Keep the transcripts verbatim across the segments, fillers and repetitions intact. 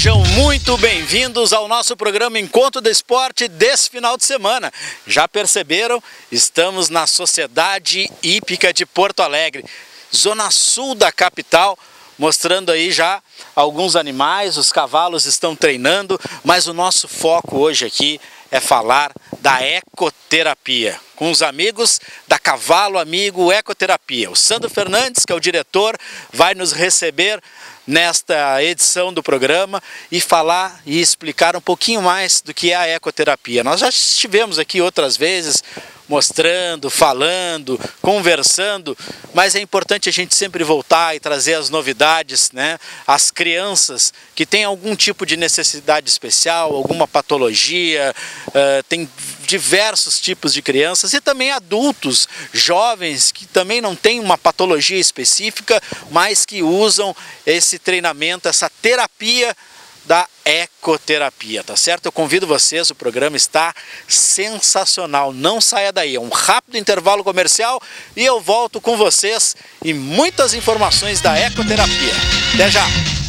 Sejam muito bem-vindos ao nosso programa Encontro do Esporte desse final de semana. Já perceberam? Estamos na Sociedade Hípica de Porto Alegre, zona sul da capital, mostrando aí já alguns animais, os cavalos estão treinando, mas o nosso foco hoje aqui é falar da ecoterapia, com os amigos da Cavalo Amigo Ecoterapia. O Sandro Fernandes, que é o diretor, vai nos receber nesta edição do programa e falar e explicar um pouquinho mais do que é a ecoterapia. Nós já estivemos aqui outras vezes mostrando, falando, conversando, mas é importante a gente sempre voltar e trazer as novidades, né? As crianças que têm algum tipo de necessidade especial, alguma patologia, uh, tem diversos tipos de crianças e também adultos, jovens que também não têm uma patologia específica, mas que usam esse treinamento, essa terapia da ecoterapia, tá certo? Eu convido vocês, o programa está sensacional, não saia daí, é um rápido intervalo comercial e eu volto com vocês e muitas informações da ecoterapia. Até já!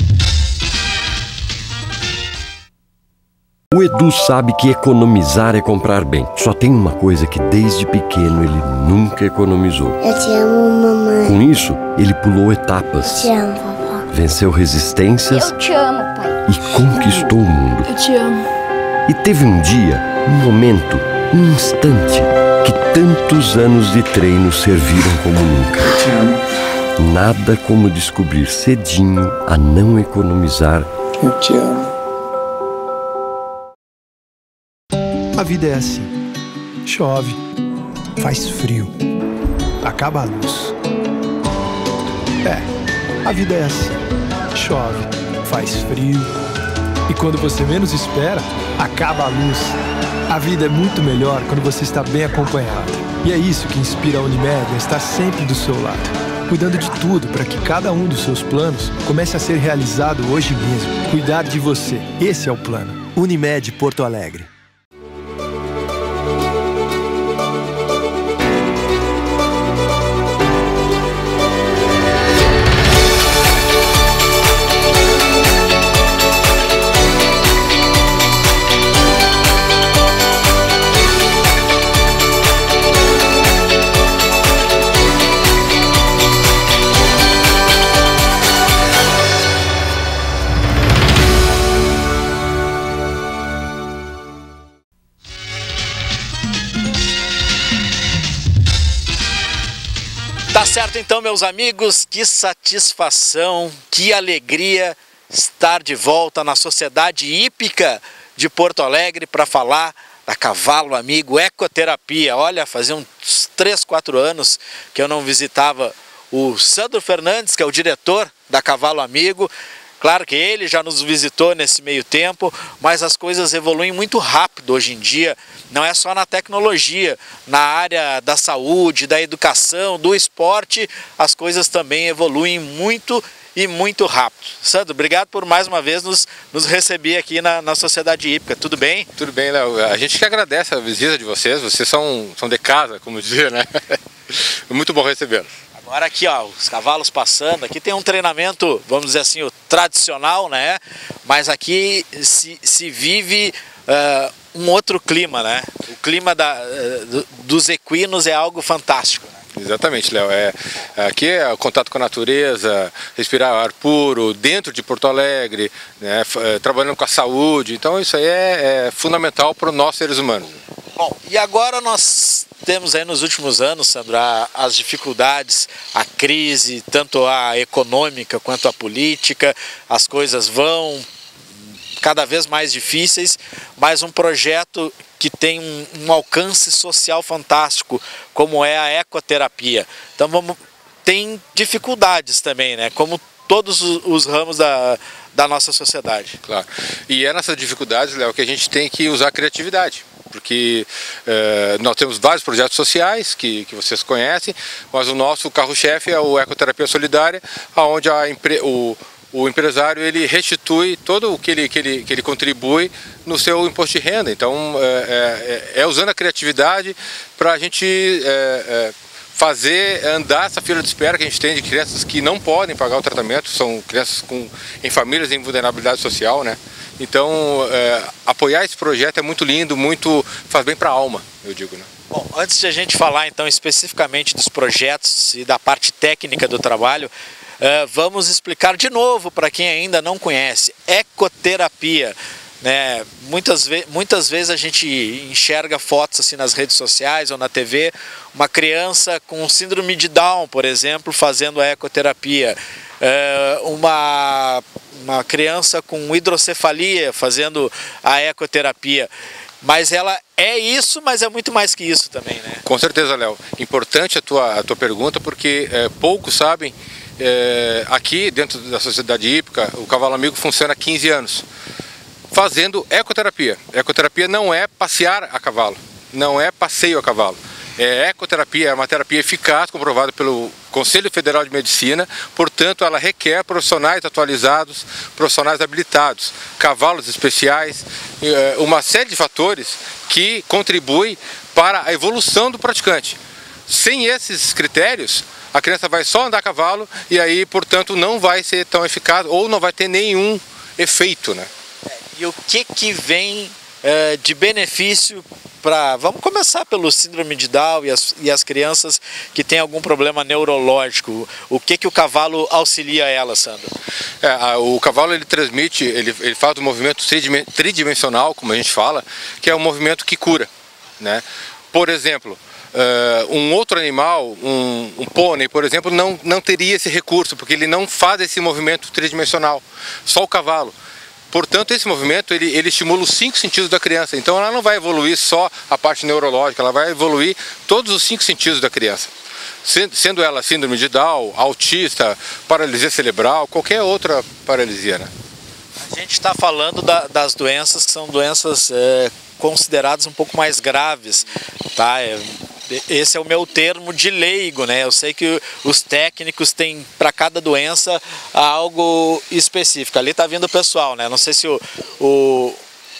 O Edu sabe que economizar é comprar bem. Só tem uma coisa que desde pequeno ele nunca economizou. Eu te amo, mamãe. Com isso, ele pulou etapas. Eu te amo, vovó. Venceu resistências. Eu te amo, pai. E conquistou o mundo. Eu te amo. E teve um dia, um momento, um instante, que tantos anos de treino serviram como nunca. Eu te amo. Nada como descobrir cedinho a não economizar. Eu te amo. A vida é assim. Chove, faz frio, acaba a luz. É, a vida é assim. Chove, faz frio e quando você menos espera, acaba a luz. A vida é muito melhor quando você está bem acompanhado. E é isso que inspira a Unimed a estar sempre do seu lado, cuidando de tudo para que cada um dos seus planos comece a ser realizado hoje mesmo. Cuidar de você, esse é o plano. Unimed Porto Alegre. Tá certo então, meus amigos, que satisfação, que alegria estar de volta na Sociedade Hípica de Porto Alegre para falar da Cavalo Amigo Ecoterapia. Olha, fazia uns três, quatro anos que eu não visitava o Sandro Fernandes, que é o diretor da Cavalo Amigo. Claro que ele já nos visitou nesse meio tempo, mas as coisas evoluem muito rápido hoje em dia. Não é só na tecnologia, na área da saúde, da educação, do esporte, as coisas também evoluem muito e muito rápido. Sandro, obrigado por mais uma vez nos, nos receber aqui na, na Sociedade Hípica. Tudo bem? Tudo bem, Léo. A gente que agradece a visita de vocês. Vocês são, são de casa, como dizia, né? É muito bom recebê-los. Agora aqui, ó, os cavalos passando, aqui tem um treinamento, vamos dizer assim, o tradicional, né? Mas aqui se, se vive uh, um outro clima, né? O clima da, uh, dos equinos é algo fantástico, né? Exatamente, Léo. É, aqui é o contato com a natureza, respirar ar puro, dentro de Porto Alegre, né? Trabalhando com a saúde. Então isso aí é, é fundamental para nós seres humanos. Bom, e agora nós temos aí nos últimos anos, Sandro, as dificuldades, a crise, tanto a econômica quanto a política, as coisas vão cada vez mais difíceis, mas um projeto que tem um, um alcance social fantástico, como é a ecoterapia. Então vamos, tem dificuldades também, né? Como todos os, os ramos da, da nossa sociedade. Claro. E é nessas dificuldades, Léo, que a gente tem que usar a criatividade. Porque eh, nós temos vários projetos sociais que, que vocês conhecem, mas o nosso carro-chefe é o Ecoterapia Solidária, onde a empre, o, o empresário ele restitui todo o que ele, que ele, que ele contribui no seu imposto de renda. Então é, é, é usando a criatividade para a gente é, é, fazer andar essa fila de espera que a gente tem de crianças que não podem pagar o tratamento, são crianças com, em famílias em vulnerabilidade social, né? Então, é, apoiar esse projeto é muito lindo, muito faz bem para a alma, eu digo, né? Bom, antes de a gente falar então especificamente dos projetos e da parte técnica do trabalho, uh, vamos explicar de novo para quem ainda não conhece, ecoterapia. Né? Muitas, ve muitas vezes a gente enxerga fotos assim nas redes sociais ou na T V, uma criança com síndrome de Down, por exemplo, fazendo a ecoterapia, uh, uma, uma criança com hidrocefalia fazendo a ecoterapia. Mas ela é isso, mas é muito mais que isso também, né? Com certeza, Léo. Importante a tua, a tua pergunta, porque é, poucos sabem, é, aqui dentro da Sociedade Hípica, o Cavalo Amigo funciona há quinze anos, fazendo ecoterapia. Ecoterapia não é passear a cavalo, não é passeio a cavalo. É ecoterapia, é uma terapia eficaz, comprovada pelo Conselho Federal de Medicina, portanto ela requer profissionais atualizados, profissionais habilitados, cavalos especiais, uma série de fatores que contribuem para a evolução do praticante. Sem esses critérios, a criança vai só andar a cavalo e aí, portanto, não vai ser tão eficaz ou não vai ter nenhum efeito, né? E o que que vem é, de benefício para... Vamos começar pelo síndrome de Down e as, e as crianças que têm algum problema neurológico. O que que o cavalo auxilia ela, Sandro? É, a, o cavalo ele transmite, ele, ele faz um movimento tridimensional, como a gente fala, que é um movimento que cura, né? Por exemplo, uh, um outro animal, um, um pônei, por exemplo, não, não teria esse recurso, porque ele não faz esse movimento tridimensional, só o cavalo. Portanto, esse movimento ele, ele estimula os cinco sentidos da criança. Então ela não vai evoluir só a parte neurológica, ela vai evoluir todos os cinco sentidos da criança. Sendo ela síndrome de Down, autista, paralisia cerebral, qualquer outra paralisia, né? A gente está falando da, das doenças que são doenças é, consideradas um pouco mais graves, tá? É, esse é o meu termo de leigo, né? Eu sei que os técnicos têm para cada doença algo específico. Ali está vindo o pessoal, né? Não sei se o, o,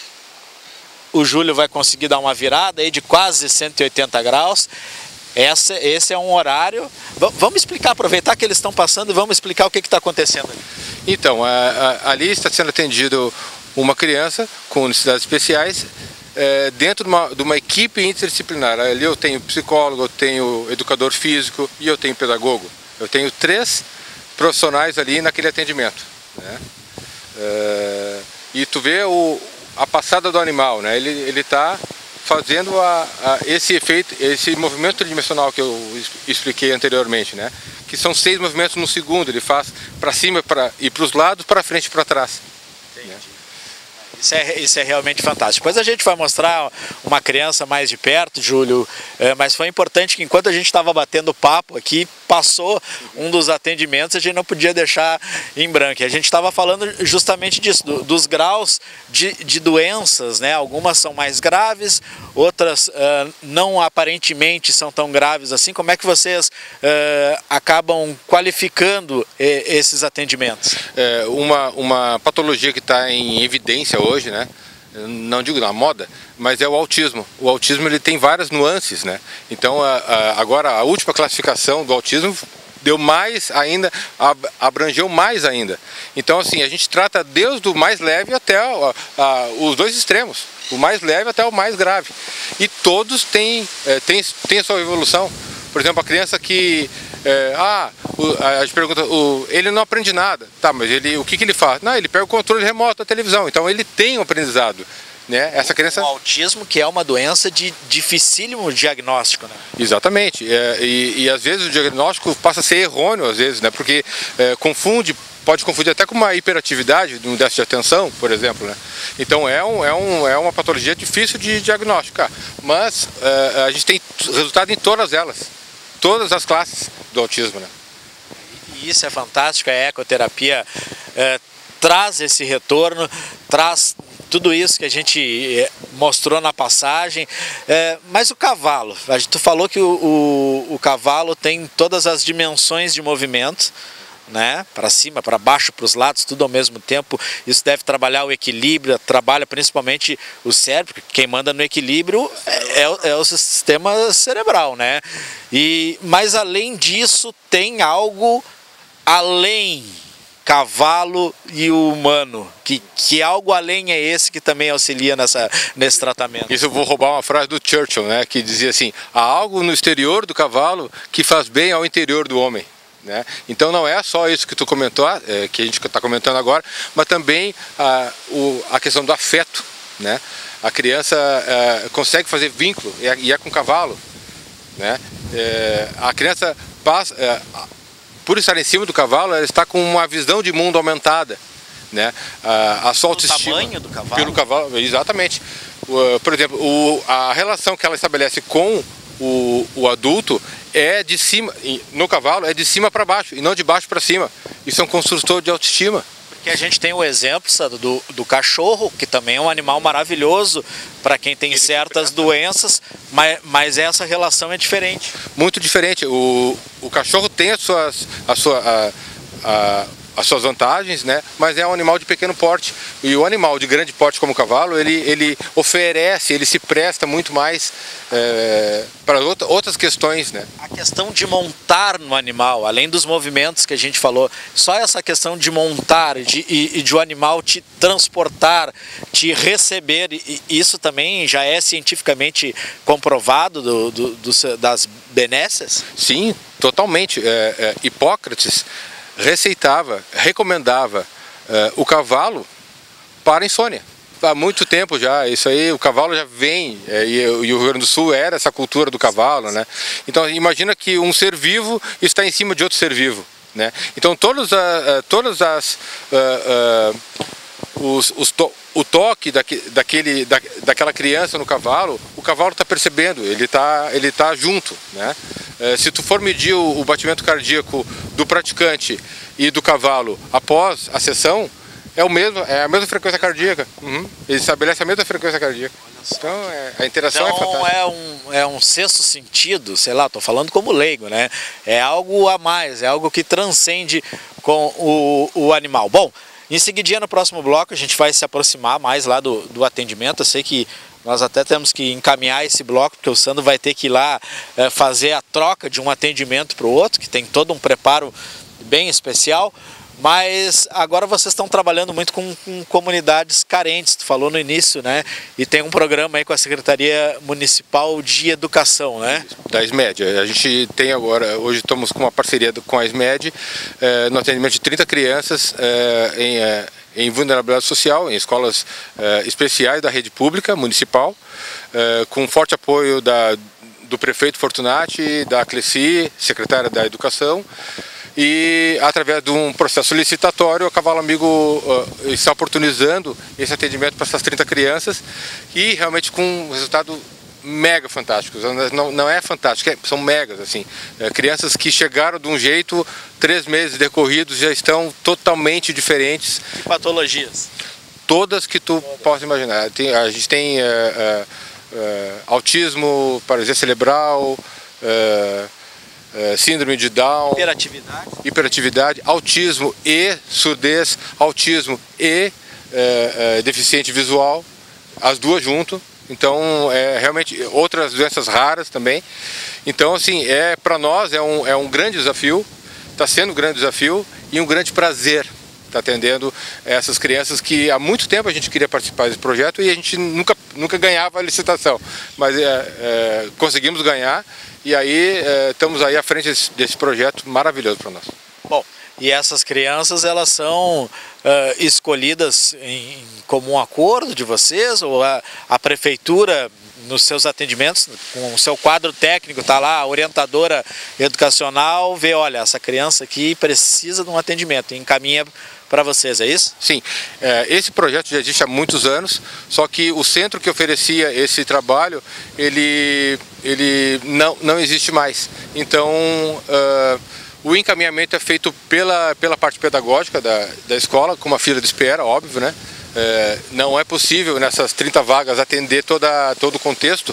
o Júlio vai conseguir dar uma virada aí de quase cento e oitenta graus. Essa, esse é um horário... Vamos explicar, aproveitar que eles estão passando e vamos explicar o que está acontecendo ali. Então, a, a, ali está sendo atendido uma criança com necessidades especiais, É, dentro de uma, de uma equipe interdisciplinar. Ali eu tenho psicólogo, eu tenho educador físico e eu tenho pedagogo. Eu tenho três profissionais ali naquele atendimento, né? É, e tu vê o, a passada do animal, né? Ele ele está fazendo a, a, esse efeito, esse movimento tridimensional que eu expliquei anteriormente, né? Que são seis movimentos no segundo. Ele faz para cima, para e para os lados, para frente e para trás. Entendi. Né? Isso é, isso é realmente fantástico. Depois a gente vai mostrar uma criança mais de perto, Júlio, é, mas foi importante que enquanto a gente estava batendo papo aqui, passou um dos atendimentos, a gente não podia deixar em branco. E a gente estava falando justamente disso, do, dos graus de, de doenças, né? Algumas são mais graves, outras uh, não aparentemente são tão graves assim. Como é que vocês uh, acabam qualificando eh, esses atendimentos? É, uma, uma patologia que está em evidência hoje, hoje, né? Não digo na moda, mas é o autismo. O autismo ele tem várias nuances, né? Então, a, a, agora a última classificação do autismo deu mais ainda, abrangeu mais ainda. Então, assim, a gente trata desde o mais leve até a, a, os dois extremos, o mais leve até o mais grave. E todos têm, é, têm, têm a sua evolução. Por exemplo, a criança que É, ah, o, a gente pergunta, o, ele não aprende nada, tá, mas ele, o que, que ele faz? Não, ele pega o controle remoto da televisão, então ele tem um aprendizado, né? Essa criança... O autismo, que é uma doença de dificílimo diagnóstico, né? Exatamente, é, e, e às vezes o diagnóstico passa a ser errôneo, às vezes, né? Porque é, confunde, pode confundir até com uma hiperatividade, um déficit de atenção, por exemplo, né? Então é, um, é, um, é uma patologia difícil de diagnosticar, mas é, a gente tem resultado em todas elas. Todas as classes do autismo, né? E isso é fantástico, a ecoterapia é, traz esse retorno, traz tudo isso que a gente mostrou na passagem, é, mas o cavalo, tu falou que o, o, o cavalo tem todas as dimensões de movimento, né? Para cima, para baixo, para os lados, tudo ao mesmo tempo. Isso deve trabalhar o equilíbrio, trabalha principalmente o cérebro, porque quem manda no equilíbrio é, é, é o sistema cerebral, né? E, mas além disso, tem algo além cavalo e o humano, que, que algo além é esse que também auxilia nessa, nesse tratamento. Isso eu vou roubar uma frase do Churchill, né, que dizia assim: há algo no exterior do cavalo que faz bem ao interior do homem. Né? Então não é só isso que tu comentou, é, que a gente está comentando agora, mas também a, o, a questão do afeto. Né? A criança é, consegue fazer vínculo, e é, e é com o cavalo. Né? É, a criança passa... É, por estar em cima do cavalo, ela está com uma visão de mundo aumentada, né? A, a sua autoestima, tamanho do cavalo? Pelo cavalo, exatamente. O, por exemplo, o, a relação que ela estabelece com o, o adulto é de cima, no cavalo, é de cima para baixo e não de baixo para cima. Isso é um construtor de autoestima. Que a gente tem o exemplo, sabe, do, do cachorro, que também é um animal maravilhoso para quem tem certas doenças, mas, mas essa relação é diferente. Muito diferente. O, o cachorro tem as suas, a sua, a, a, as suas vantagens, né? Mas é um animal de pequeno porte. E o animal de grande porte como o cavalo, ele, ele oferece, ele se presta muito mais é, para outra, outras questões, né? A questão de montar no animal, além dos movimentos que a gente falou, só essa questão de montar de, e, e de o animal te transportar, te receber, e, e isso também já é cientificamente comprovado do, do, do, das benesses? Sim, totalmente. É, é, Hipócrates receitava, recomendava uh, o cavalo para a insônia. Há muito tempo já, isso aí, o cavalo já vem, é, e, e o Rio Grande do Sul era essa cultura do cavalo, né? Então imagina que um ser vivo está em cima de outro ser vivo, né? Então todos a, uh, todas as uh, uh, os, os to, o toque daque, daquele, da, daquela criança no cavalo, o cavalo está percebendo, ele está ele tá junto, né? Uh, se tu for medir o, o batimento cardíaco do praticante e do cavalo após a sessão, é, o mesmo, é a mesma frequência cardíaca. Uhum. Ele estabelece a mesma frequência cardíaca. Então é, a interação então, é fantástica. É um, é um sexto sentido, sei lá, estou falando como leigo, né? É algo a mais, é algo que transcende com o, o animal. Bom, em seguidinha no próximo bloco a gente vai se aproximar mais lá do, do atendimento. Eu sei que nós até temos que encaminhar esse bloco, porque o Sandro vai ter que ir lá é, fazer a troca de um atendimento para o outro, que tem todo um preparo bem especial. Mas agora vocês estão trabalhando muito com, com comunidades carentes, tu falou no início, né? E tem um programa aí com a Secretaria Municipal de Educação, né? Da SMED. A gente tem agora, hoje estamos com uma parceria com a SMED, é, no atendimento de trinta crianças é, em, é, em vulnerabilidade social, em escolas é, especiais da rede pública municipal, é, com forte apoio da, do prefeito Fortunati, da Cleci, secretária da Educação. E através de um processo licitatório, o Cavalo Amigo uh, está oportunizando esse atendimento para essas trinta crianças e realmente com um resultado mega fantástico. Não, não é fantástico, é, são megas, assim. É, crianças que chegaram de um jeito, três meses decorridos já estão totalmente diferentes. Que patologias? Todas que tu Todas. possa imaginar. Tem, a gente tem uh, uh, uh, autismo, paralisia cerebral, uh, Uh, síndrome de Down, hiperatividade, hiperatividade, autismo e surdez, autismo e uh, uh, deficiente visual, as duas junto. Então, é realmente outras doenças raras também. Então, assim, é para nós é um, é um grande desafio, está sendo um grande desafio e um grande prazer estar atendendo essas crianças que há muito tempo a gente queria participar desse projeto e a gente nunca, nunca ganhava a licitação, mas é, é, conseguimos ganhar. E aí eh, estamos aí à frente desse, desse projeto maravilhoso para nós. Bom, e essas crianças, elas são uh, escolhidas em, em comum acordo de vocês? Ou a, a prefeitura, nos seus atendimentos, com o seu quadro técnico, está lá, a orientadora educacional, vê, olha, essa criança aqui precisa de um atendimento e encaminha para vocês, é isso? Sim, é, esse projeto já existe há muitos anos, só que o centro que oferecia esse trabalho, ele, ele não, não existe mais. Então, uh, o encaminhamento é feito pela, pela parte pedagógica da, da escola, com uma fila de espera, óbvio, né? É, não é possível nessas trinta vagas atender toda, todo o contexto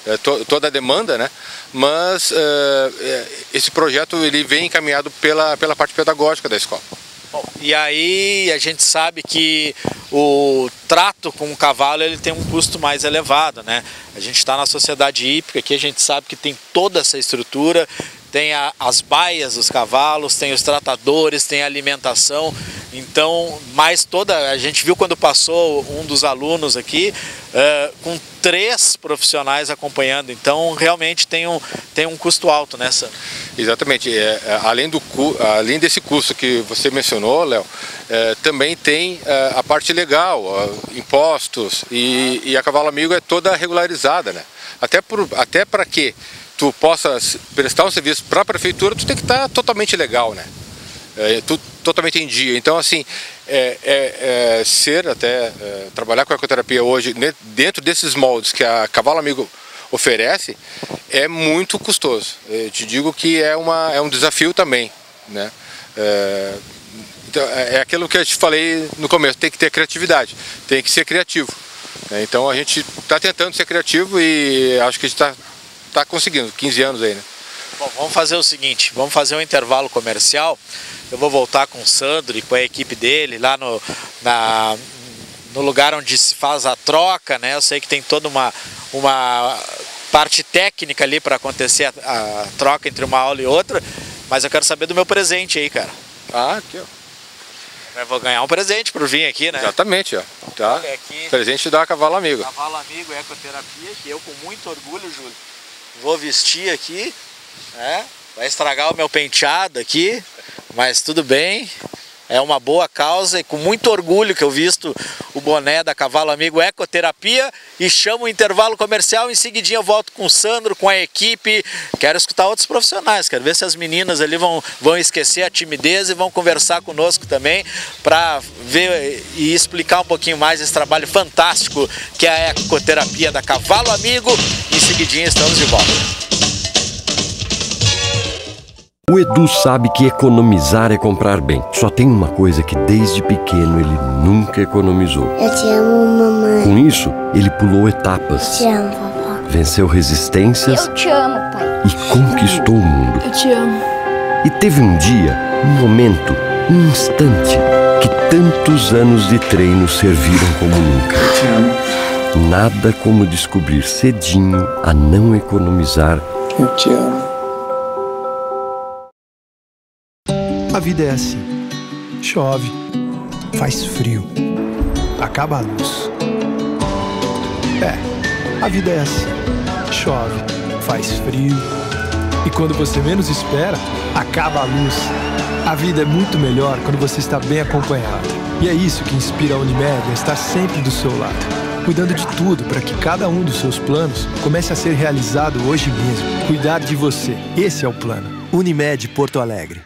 é, to, toda a demanda, né? Mas é, esse projeto ele vem encaminhado pela, pela parte pedagógica da escola. Bom, e aí a gente sabe que o trato com o cavalo ele tem um custo mais elevado, né? A gente está na sociedade hípica, aqui a gente sabe que tem toda essa estrutura, tem a, as baias dos cavalos, tem os tratadores, tem a alimentação, então, mais toda, a gente viu quando passou um dos alunos aqui, uh, com três profissionais acompanhando, então realmente tem um, tem um custo alto nessa. Exatamente, é, é, além, do, além desse custo que você mencionou, Léo, é, também tem é, a parte legal, ó, impostos, e, e a Cavalo Amigo é toda regularizada, né? Até, por, até para que tu possa prestar um serviço para a prefeitura, tu tem que estar totalmente legal, né? É, tu, totalmente em dia. Então, assim, é, é, é, ser até, é, trabalhar com a ecoterapia hoje, dentro desses moldes que a Cavalo Amigo oferece, é muito custoso. Eu te digo que é, uma, é um desafio também, né? É, então, é aquilo que eu te falei no começo, tem que ter criatividade, tem que ser criativo. Né? Então, a gente está tentando ser criativo e acho que a gente está tá conseguindo, quinze anos aí, né? Bom, vamos fazer o seguinte, vamos fazer um intervalo comercial. Eu vou voltar com o Sandro e com a equipe dele lá no, na, no lugar onde se faz a troca, né? Eu sei que tem toda uma, uma parte técnica ali para acontecer a, a troca entre uma aula e outra, mas eu quero saber do meu presente aí, cara. Ah, aqui, ó. Eu vou ganhar um presente por vir aqui, né? Exatamente, ó. Tá? Olha aqui, presente da Cavalo Amigo. Cavalo Amigo Ecoterapia, que eu com muito orgulho, Júlio, vou vestir aqui, né? Vai estragar o meu penteado aqui, mas tudo bem, é uma boa causa e com muito orgulho que eu visto o boné da Cavalo Amigo Ecoterapia e chamo o intervalo comercial. Em seguidinho eu volto com o Sandro, com a equipe, quero escutar outros profissionais, quero ver se as meninas ali vão, vão esquecer a timidez e vão conversar conosco também para ver e explicar um pouquinho mais esse trabalho fantástico que é a Ecoterapia da Cavalo Amigo. Em seguidinho estamos de volta. O Edu sabe que economizar é comprar bem. Só tem uma coisa que desde pequeno ele nunca economizou. Eu te amo, mamãe. Com isso, ele pulou etapas. Eu te amo, vovó. Venceu resistências. Eu te amo, pai. E conquistou o mundo. Eu te amo. E teve um dia, um momento, um instante, que tantos anos de treino serviram como nunca. Eu te amo. Nada como descobrir cedinho a não economizar. Eu te amo. A vida é assim, chove, faz frio, acaba a luz. É, a vida é assim, chove, faz frio, e quando você menos espera, acaba a luz. A vida é muito melhor quando você está bem acompanhado. E é isso que inspira a Unimed a estar sempre do seu lado, cuidando de tudo para que cada um dos seus planos comece a ser realizado hoje mesmo. Cuidar de você, esse é o plano. Unimed Porto Alegre.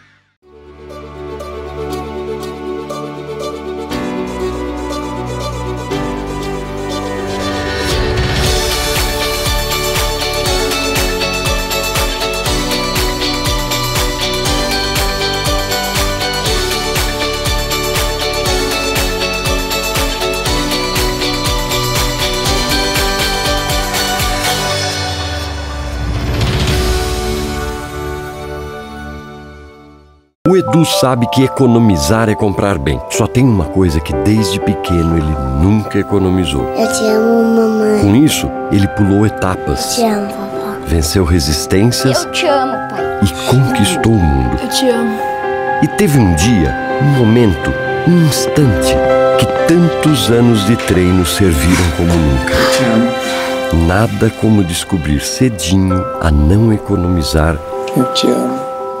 O Edu sabe que economizar é comprar bem. Só tem uma coisa que desde pequeno ele nunca economizou. Eu te amo, mamãe. Com isso, ele pulou etapas. Eu te amo, vovó. Venceu resistências. Eu te amo, pai. E conquistou o mundo. Eu te amo. E teve um dia, um momento, um instante, que tantos anos de treino serviram como nunca. Eu te amo. Nada como descobrir cedinho a não economizar. Eu te amo.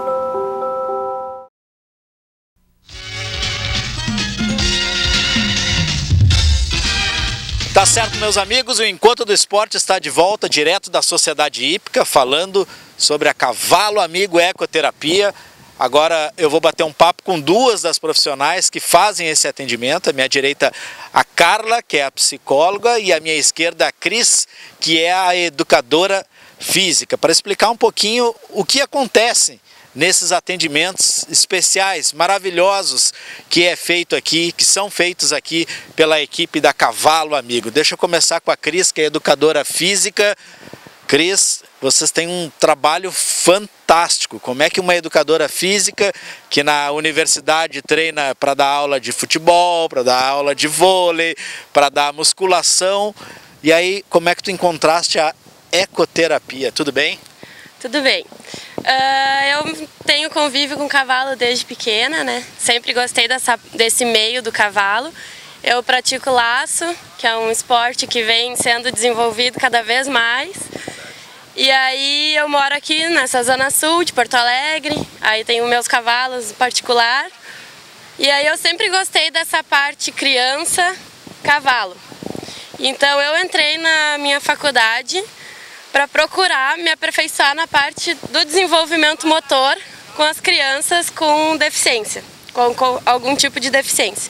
Tá certo, meus amigos, o Encontro do Esporte está de volta, direto da Sociedade Hípica, falando sobre a Cavalo Amigo Ecoterapia. Agora eu vou bater um papo com duas das profissionais que fazem esse atendimento. À minha direita, a Carla, que é a psicóloga, e à minha esquerda, a Cris, que é a educadora física, para explicar um pouquinho o que acontece nesses atendimentos especiais, maravilhosos, que é feito aqui, que são feitos aqui pela equipe da Cavalo Amigo. Deixa eu começar com a Cris, que é educadora física. Cris, vocês têm um trabalho fantástico. Como é que uma educadora física que na universidade treina para dar aula de futebol, para dar aula de vôlei, para dar musculação, e aí como é que tu encontraste a ecoterapia? Tudo bem? Tudo bem. Uh, eu tenho convívio com cavalo desde pequena, né? Sempre gostei dessa, desse meio do cavalo. Eu pratico laço, que é um esporte que vem sendo desenvolvido cada vez mais. E aí eu moro aqui nessa zona sul de Porto Alegre, aí tenho meus cavalos particular. E aí eu sempre gostei dessa parte criança-cavalo. Então eu entrei na minha faculdade para procurar me aperfeiçoar na parte do desenvolvimento motor com as crianças com deficiência, com, com algum tipo de deficiência.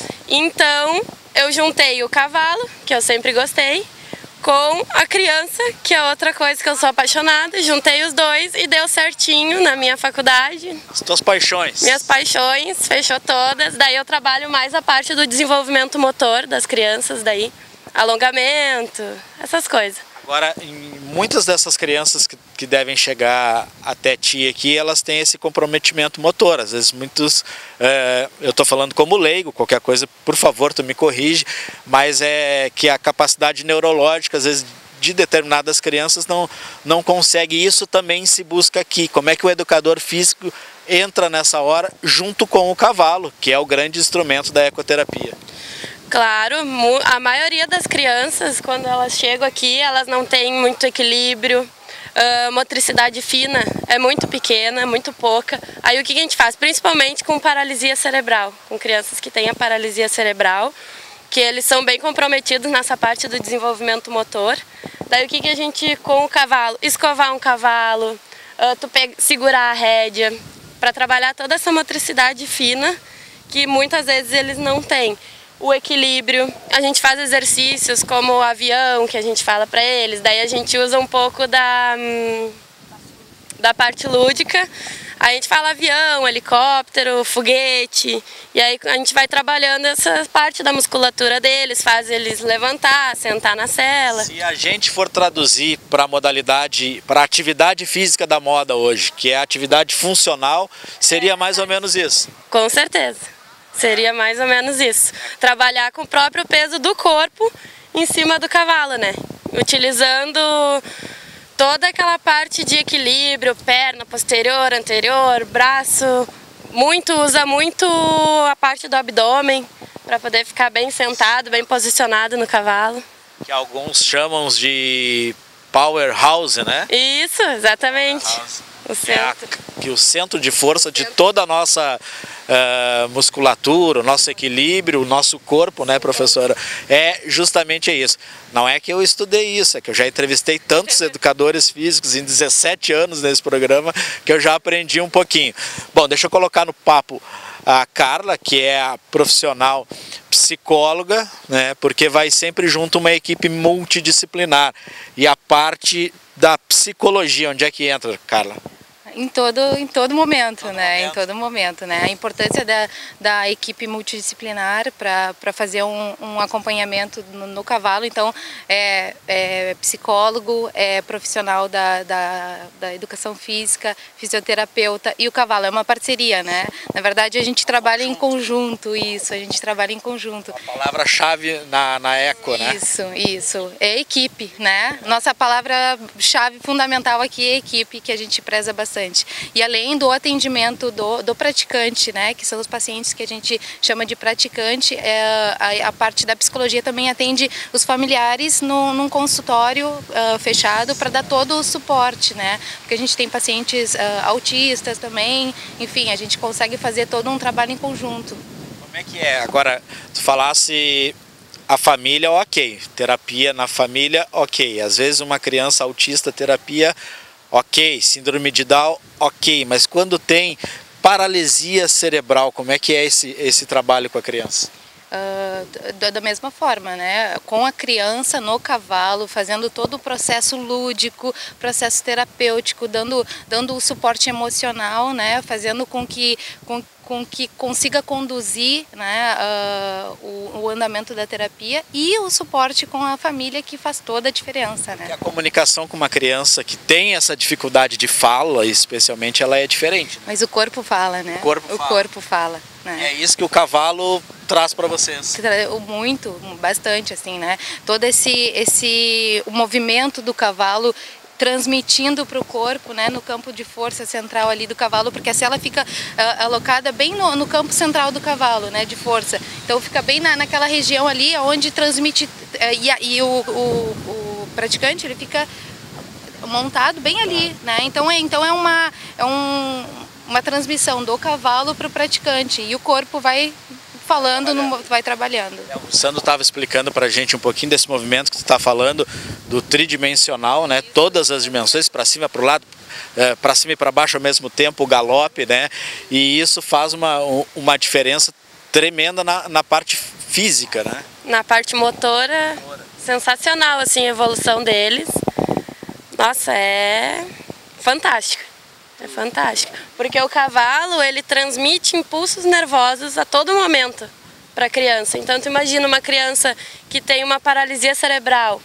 Então eu juntei o cavalo, que eu sempre gostei, com a criança, que é outra coisa que eu sou apaixonada. Juntei os dois e deu certinho na minha faculdade. As tuas paixões? Minhas paixões, fechou todas. Daí eu trabalho mais a parte do desenvolvimento motor das crianças, daí alongamento, essas coisas. Agora, em muitas dessas crianças que, que devem chegar até ti aqui, elas têm esse comprometimento motor. Às vezes muitos, é, eu estou falando como leigo, qualquer coisa, por favor, tu me corrige, mas é que a capacidade neurológica, às vezes, de determinadas crianças não, não consegue. Isso também se busca aqui. Como é que o educador físico entra nessa hora junto com o cavalo, que é o grande instrumento da ecoterapia? Claro, a maioria das crianças, quando elas chegam aqui, elas não têm muito equilíbrio, a motricidade fina é muito pequena, muito pouca. Aí o que a gente faz? Principalmente com paralisia cerebral, com crianças que têm a paralisia cerebral, que eles são bem comprometidos nessa parte do desenvolvimento motor. Daí o que a gente, com o cavalo, escovar um cavalo, tu pega, segurar a rédea, para trabalhar toda essa motricidade fina que muitas vezes eles não têm. O equilíbrio, a gente faz exercícios como o avião, que a gente fala para eles, daí a gente usa um pouco da, da parte lúdica, a gente fala avião, helicóptero, foguete, e aí a gente vai trabalhando essa parte da musculatura deles, faz eles levantar, sentar na sela. Se a gente for traduzir para a modalidade, para a atividade física da moda hoje, que é a atividade funcional, seria mais ou menos isso? Com certeza. Seria mais ou menos isso. Trabalhar com o próprio peso do corpo em cima do cavalo, né? Utilizando toda aquela parte de equilíbrio, perna posterior, anterior, braço. Muito, usa muito a parte do abdômen para poder ficar bem sentado, bem posicionado no cavalo. Que alguns chamam de powerhouse, né? Isso, exatamente. O centro. É a, que o centro de força de toda a nossa uh, musculatura, o nosso equilíbrio, o nosso corpo, né, professora? É justamente isso. Não é que eu estudei isso, é que eu já entrevistei tantos educadores físicos em dezessete anos nesse programa que eu já aprendi um pouquinho. Bom, deixa eu colocar no papo a Carla, que é a profissional psicóloga, né, porque vai sempre junto uma equipe multidisciplinar. E a parte da psicologia, onde é que entra, Carla? Em todo, em todo momento, todo né? momento. Em todo momento, né? A importância da, da equipe multidisciplinar para fazer um, um acompanhamento no, no cavalo. Então, é, é psicólogo, é profissional da, da, da educação física, fisioterapeuta e o cavalo. É uma parceria, né? Na verdade, a gente trabalha em conjunto, isso. A gente trabalha em conjunto. A palavra-chave na, na eco, né? Isso, isso. É equipe, né? Nossa palavra-chave fundamental aqui é equipe, que a gente preza bastante. E além do atendimento do, do praticante, né, que são os pacientes que a gente chama de praticante, é, a, a parte da psicologia também atende os familiares no, num consultório uh, fechado para dar todo o suporte, né, porque a gente tem pacientes uh, autistas também, enfim, a gente consegue fazer todo um trabalho em conjunto. Como é que é? Agora, tu falasse a família, ok, terapia na família, ok, às vezes uma criança autista, terapia, ok, síndrome de Down, ok, mas quando tem paralisia cerebral, como é que é esse, esse trabalho com a criança? Uh, da, da mesma forma, né? Com a criança no cavalo, fazendo todo o processo lúdico, processo terapêutico, dando, dando o suporte emocional, né? Fazendo com que, com, com que consiga conduzir, né, uh, o, o andamento da terapia e o suporte com a família, que faz toda a diferença, né? A comunicação com uma criança que tem essa dificuldade de fala, especialmente, ela é diferente. Mas o corpo fala, né? O corpo o fala. corpo fala, né? É isso que o cavalo traz para vocês. Muito, bastante, assim, né? Todo esse, esse o movimento do cavalo transmitindo para o corpo, né, no campo de força central ali do cavalo, porque a sela fica uh, alocada bem no, no campo central do cavalo, né, de força. Então fica bem na, naquela região ali onde transmite, uh, e, e o, o, o praticante, ele fica montado bem ali, né? Então é, então é, uma, é um, uma transmissão do cavalo para o praticante, e o corpo vai falando, no, vai trabalhando. O Sandro estava explicando para a gente um pouquinho desse movimento que tu está falando, do tridimensional, né? Todas as dimensões, para cima, para o lado, é, para cima e para baixo ao mesmo tempo, o galope, né? E isso faz uma, uma diferença tremenda na, na parte física, né? Na parte motora, sensacional, assim, a evolução deles. Nossa, é fantástica. É fantástico, porque o cavalo, ele transmite impulsos nervosos a todo momento para a criança. Então, tu imagina uma criança que tem uma paralisia cerebral,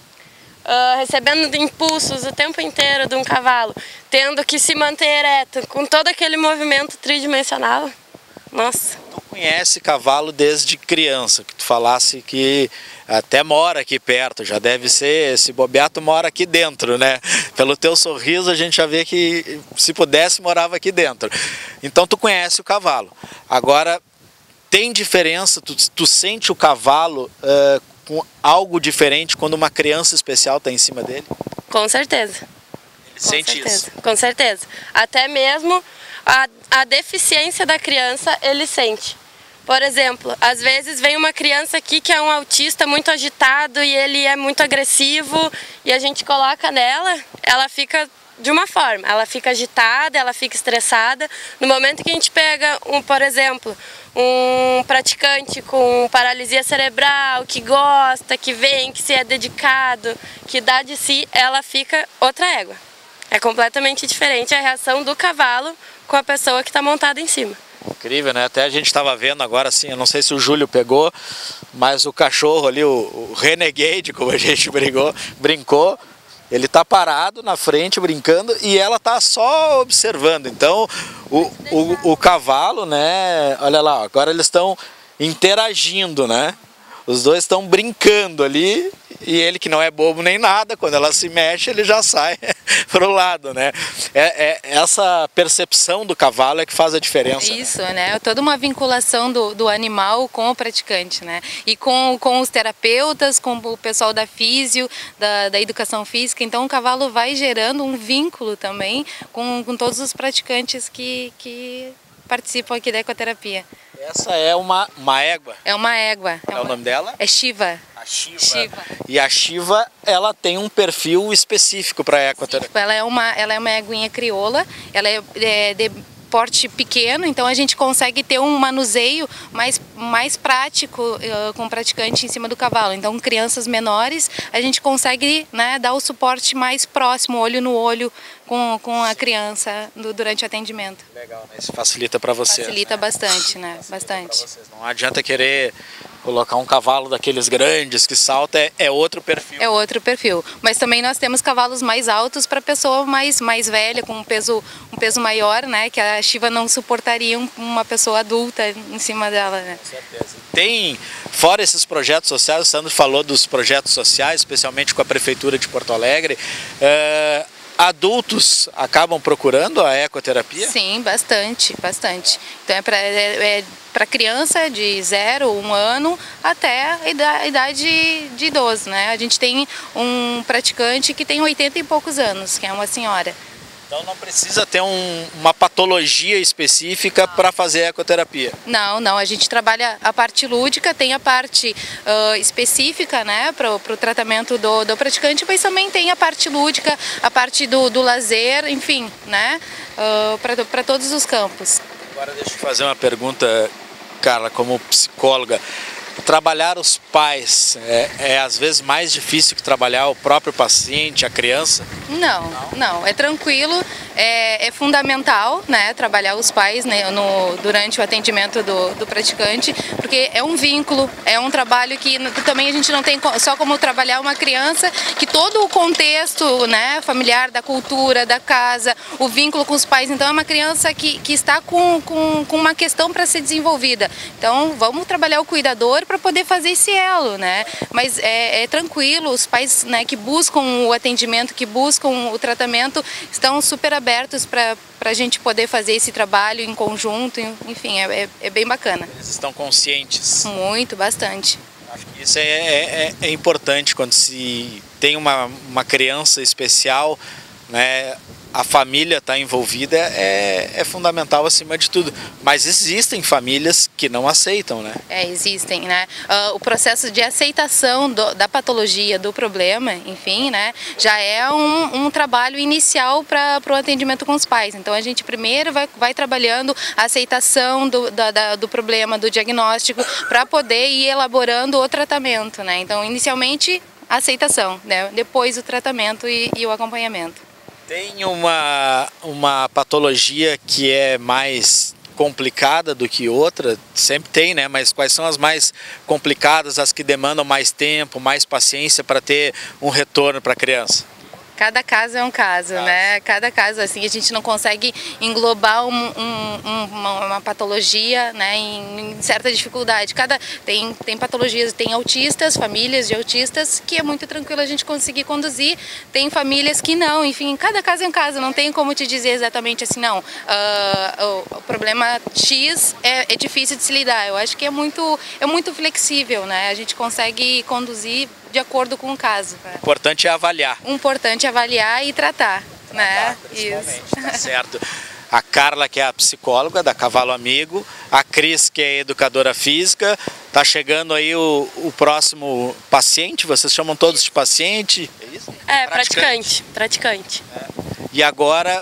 uh, recebendo impulsos o tempo inteiro de um cavalo, tendo que se manter ereto, com todo aquele movimento tridimensional. Nossa. Tu conhece cavalo desde criança, que tu falasse que até mora aqui perto, já deve ser, esse bobear tu mora aqui dentro, né? Pelo teu sorriso a gente já vê que se pudesse morava aqui dentro. Então tu conhece o cavalo. Agora, tem diferença, tu, tu sente o cavalo uh, com algo diferente quando uma criança especial está em cima dele? Com certeza. Ele sente certeza. isso? Com certeza. Até mesmo a, a deficiência da criança ele sente. Por exemplo, às vezes vem uma criança aqui que é um autista muito agitado e ele é muito agressivo e a gente coloca nela, ela fica de uma forma, ela fica agitada, ela fica estressada. No momento que a gente pega, um, por exemplo, um praticante com paralisia cerebral, que gosta, que vem, que se é dedicado, que dá de si, ela fica outra égua. É completamente diferente a reação do cavalo com a pessoa que está montada em cima. Incrível, né? Até a gente estava vendo agora, assim, eu não sei se o Júlio pegou, mas o cachorro ali, o, o Renegade, como a gente brigou, brincou, ele tá parado na frente brincando e ela tá só observando. Então, o, o, o cavalo, né? Olha lá, agora eles estão interagindo, né? Os dois estão brincando ali e ele, que não é bobo nem nada, quando ela se mexe ele já sai pro lado, né? É, é, essa percepção do cavalo é que faz a diferença. Isso, né? né? Toda uma vinculação do, do animal com o praticante, né? E com, com os terapeutas, com o pessoal da físio, da, da educação física. Então o cavalo vai gerando um vínculo também com, com todos os praticantes que, que participam aqui da ecoterapia. Essa é uma, uma égua? É uma égua. Qual é, é o nome dela? É Shiva. A Shiva. Shiva. E a Shiva, ela tem um perfil específico para a ecoterapia. Ela é uma, ela é uma éguinha crioula, ela é, é de porte pequeno, então a gente consegue ter um manuseio mais, mais prático uh, com o praticante em cima do cavalo. Então, crianças menores, a gente consegue, né, dar o suporte mais próximo, olho no olho, com, com a criança do, durante o atendimento. Legal, né? Isso facilita para vocês. Facilita, né? Bastante, né? Facilita bastante. Não adianta querer colocar um cavalo daqueles grandes que salta, é, é outro perfil. É outro perfil. Mas também nós temos cavalos mais altos para pessoa mais, mais velha, com um peso, um peso maior, né? Que a Shiva não suportaria uma pessoa adulta em cima dela, né? Com certeza. Tem, fora esses projetos sociais, o Sandro falou dos projetos sociais, especialmente com a Prefeitura de Porto Alegre, é, adultos acabam procurando a ecoterapia? Sim, bastante, bastante. Então é para é, é para criança de zero, um ano até a idade de idoso, né? A gente tem um praticante que tem oitenta e poucos anos, que é uma senhora. Então não precisa ter um, uma patologia específica para fazer a ecoterapia? Não, não. A gente trabalha a parte lúdica, tem a parte uh, específica, né, para o tratamento do, do praticante, mas também tem a parte lúdica, a parte do, do lazer, enfim, né, uh, para todos os campos. Agora deixa eu fazer uma pergunta, Carla, como psicóloga. trabalhar os pais é, é às vezes mais difícil que trabalhar o próprio paciente, a criança? Não, não, é tranquilo, é, é fundamental, né, trabalhar os pais, né, no, durante o atendimento do, do praticante, porque é um vínculo, é um trabalho que também a gente não tem só como trabalhar uma criança, que todo o contexto, né, familiar, da cultura, da casa, o vínculo com os pais, então é uma criança que, que está com, com, com uma questão para ser desenvolvida. Então vamos trabalhar o cuidador para poder fazer esse elo, né? Mas é, é tranquilo, os pais, né, que buscam o atendimento, que buscam o tratamento, estão super abertos para a gente poder fazer esse trabalho em conjunto, enfim, é, é, é bem bacana. Eles estão conscientes? Muito, bastante. Acho que isso é, é, é importante quando se tem uma, uma criança especial, né? A família está envolvida é, é fundamental acima de tudo, mas existem famílias que não aceitam, né? É, existem, né? Uh, o processo de aceitação do, da patologia, do problema, enfim, né? Já é um, um trabalho inicial para o atendimento com os pais. Então a gente primeiro vai, vai trabalhando a aceitação do, da, da, do problema, do diagnóstico, para poder ir elaborando o tratamento, né? Então inicialmente a aceitação, né? Depois o tratamento e, e o acompanhamento. Tem uma, uma patologia que é mais complicada do que outra? Sempre tem, né? Mas quais são as mais complicadas, as que demandam mais tempo, mais paciência para ter um retorno para a criança? Cada caso é um caso, caso, né? Cada caso, assim, a gente não consegue englobar um, um, uma, uma patologia, né, em, em certa dificuldade. Cada, tem, tem patologias, tem autistas, famílias de autistas, que é muito tranquilo a gente conseguir conduzir. Tem famílias que não, enfim, cada caso é um caso, não tem como te dizer exatamente assim, não. Uh, o, o problema X é, é difícil de se lidar. Eu acho que é muito, é muito flexível, né? A gente consegue conduzir de acordo com o caso. O importante é avaliar. O importante é avaliar e tratar, tratar né? Isso. Tá certo. A Carla, que é a psicóloga da Cavalo Amigo, a Cris, que é educadora física. Tá chegando aí o, o próximo paciente, vocês chamam todos de paciente? É isso? É, praticante. Praticante. É. E agora,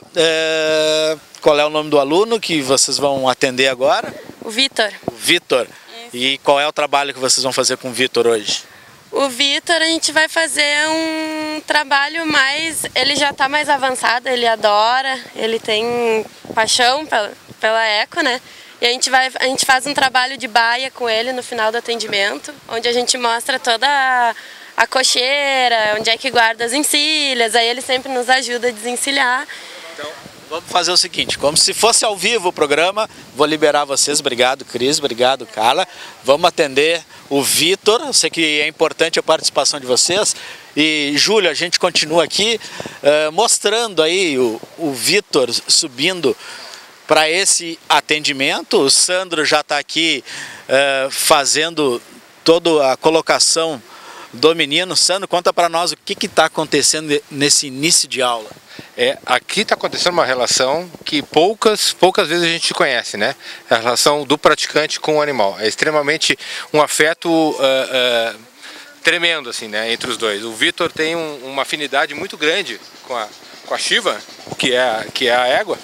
é, qual é o nome do aluno que vocês vão atender agora? O Vitor. O Vitor. E qual é o trabalho que vocês vão fazer com o Vitor hoje? O Vitor, a gente vai fazer um trabalho mais... Ele já está mais avançado, ele adora, ele tem paixão pela, pela eco, né? E a gente, vai, a gente faz um trabalho de baia com ele no final do atendimento, onde a gente mostra toda a, a cocheira, onde é que guarda as encilhas, aí ele sempre nos ajuda a desencilhar. Então, vamos fazer o seguinte, como se fosse ao vivo o programa, vou liberar vocês. Obrigado, Cris, obrigado, Carla. Vamos atender o Vitor, eu sei que é importante a participação de vocês. E, Júlio, a gente continua aqui uh, mostrando aí o, o Vitor subindo para esse atendimento. O Sandro já está aqui uh, fazendo toda a colocação do menino. Sandro, conta para nós o que está acontecendo nesse início de aula. É, aqui está acontecendo uma relação que poucas, poucas vezes a gente conhece, né? A relação do praticante com o animal. É extremamente um afeto uh, uh, tremendo, assim, né, entre os dois. O Vitor tem um, uma afinidade muito grande com a, com a Shiva, que é, que é a égua.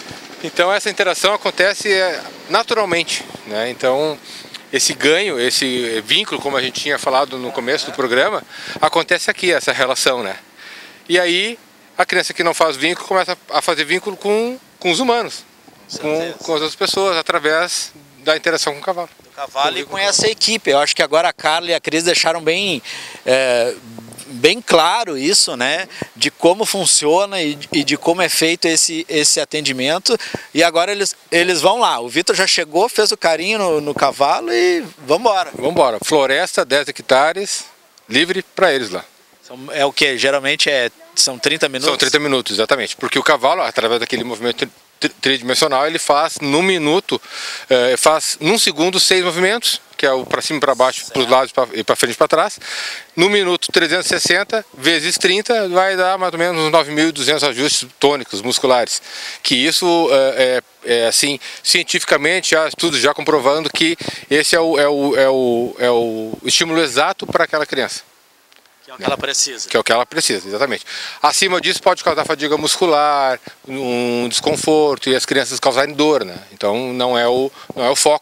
Então essa interação acontece naturalmente, né? Então esse ganho, esse vínculo, como a gente tinha falado no começo do programa, acontece aqui, essa relação, né? E aí a criança que não faz vínculo começa a fazer vínculo com, com os humanos, com, com as outras pessoas, através da interação com o cavalo. Do cavalo e com essa equipe. Eu acho que agora a Carla e a Cris deixaram bem, é, bem claro isso, né? De como funciona e, e de como é feito esse, esse atendimento. E agora eles, eles vão lá. O Vitor já chegou, fez o carinho no, no cavalo e vamos embora. Vamos embora. Floresta, dez hectares, livre para eles lá. É o que? Geralmente é, são trinta minutos? São trinta minutos, exatamente. Porque o cavalo, através daquele movimento tridimensional, ele faz num minuto, eh, faz num segundo seis movimentos, que é o para cima e para baixo, para os lados e para frente e para trás. No minuto trezentos e sessenta vezes trinta vai dar mais ou menos uns nove mil e duzentos ajustes tônicos musculares. Que isso é, é, é assim, cientificamente, há estudos já comprovando que esse é o, é o, é o, é o estímulo exato para aquela criança. Que é o que ela precisa. Que é o que ela precisa, exatamente. Acima disso pode causar fadiga muscular, um desconforto e as crianças causarem dor, né? Então não é o, não é o foco, né?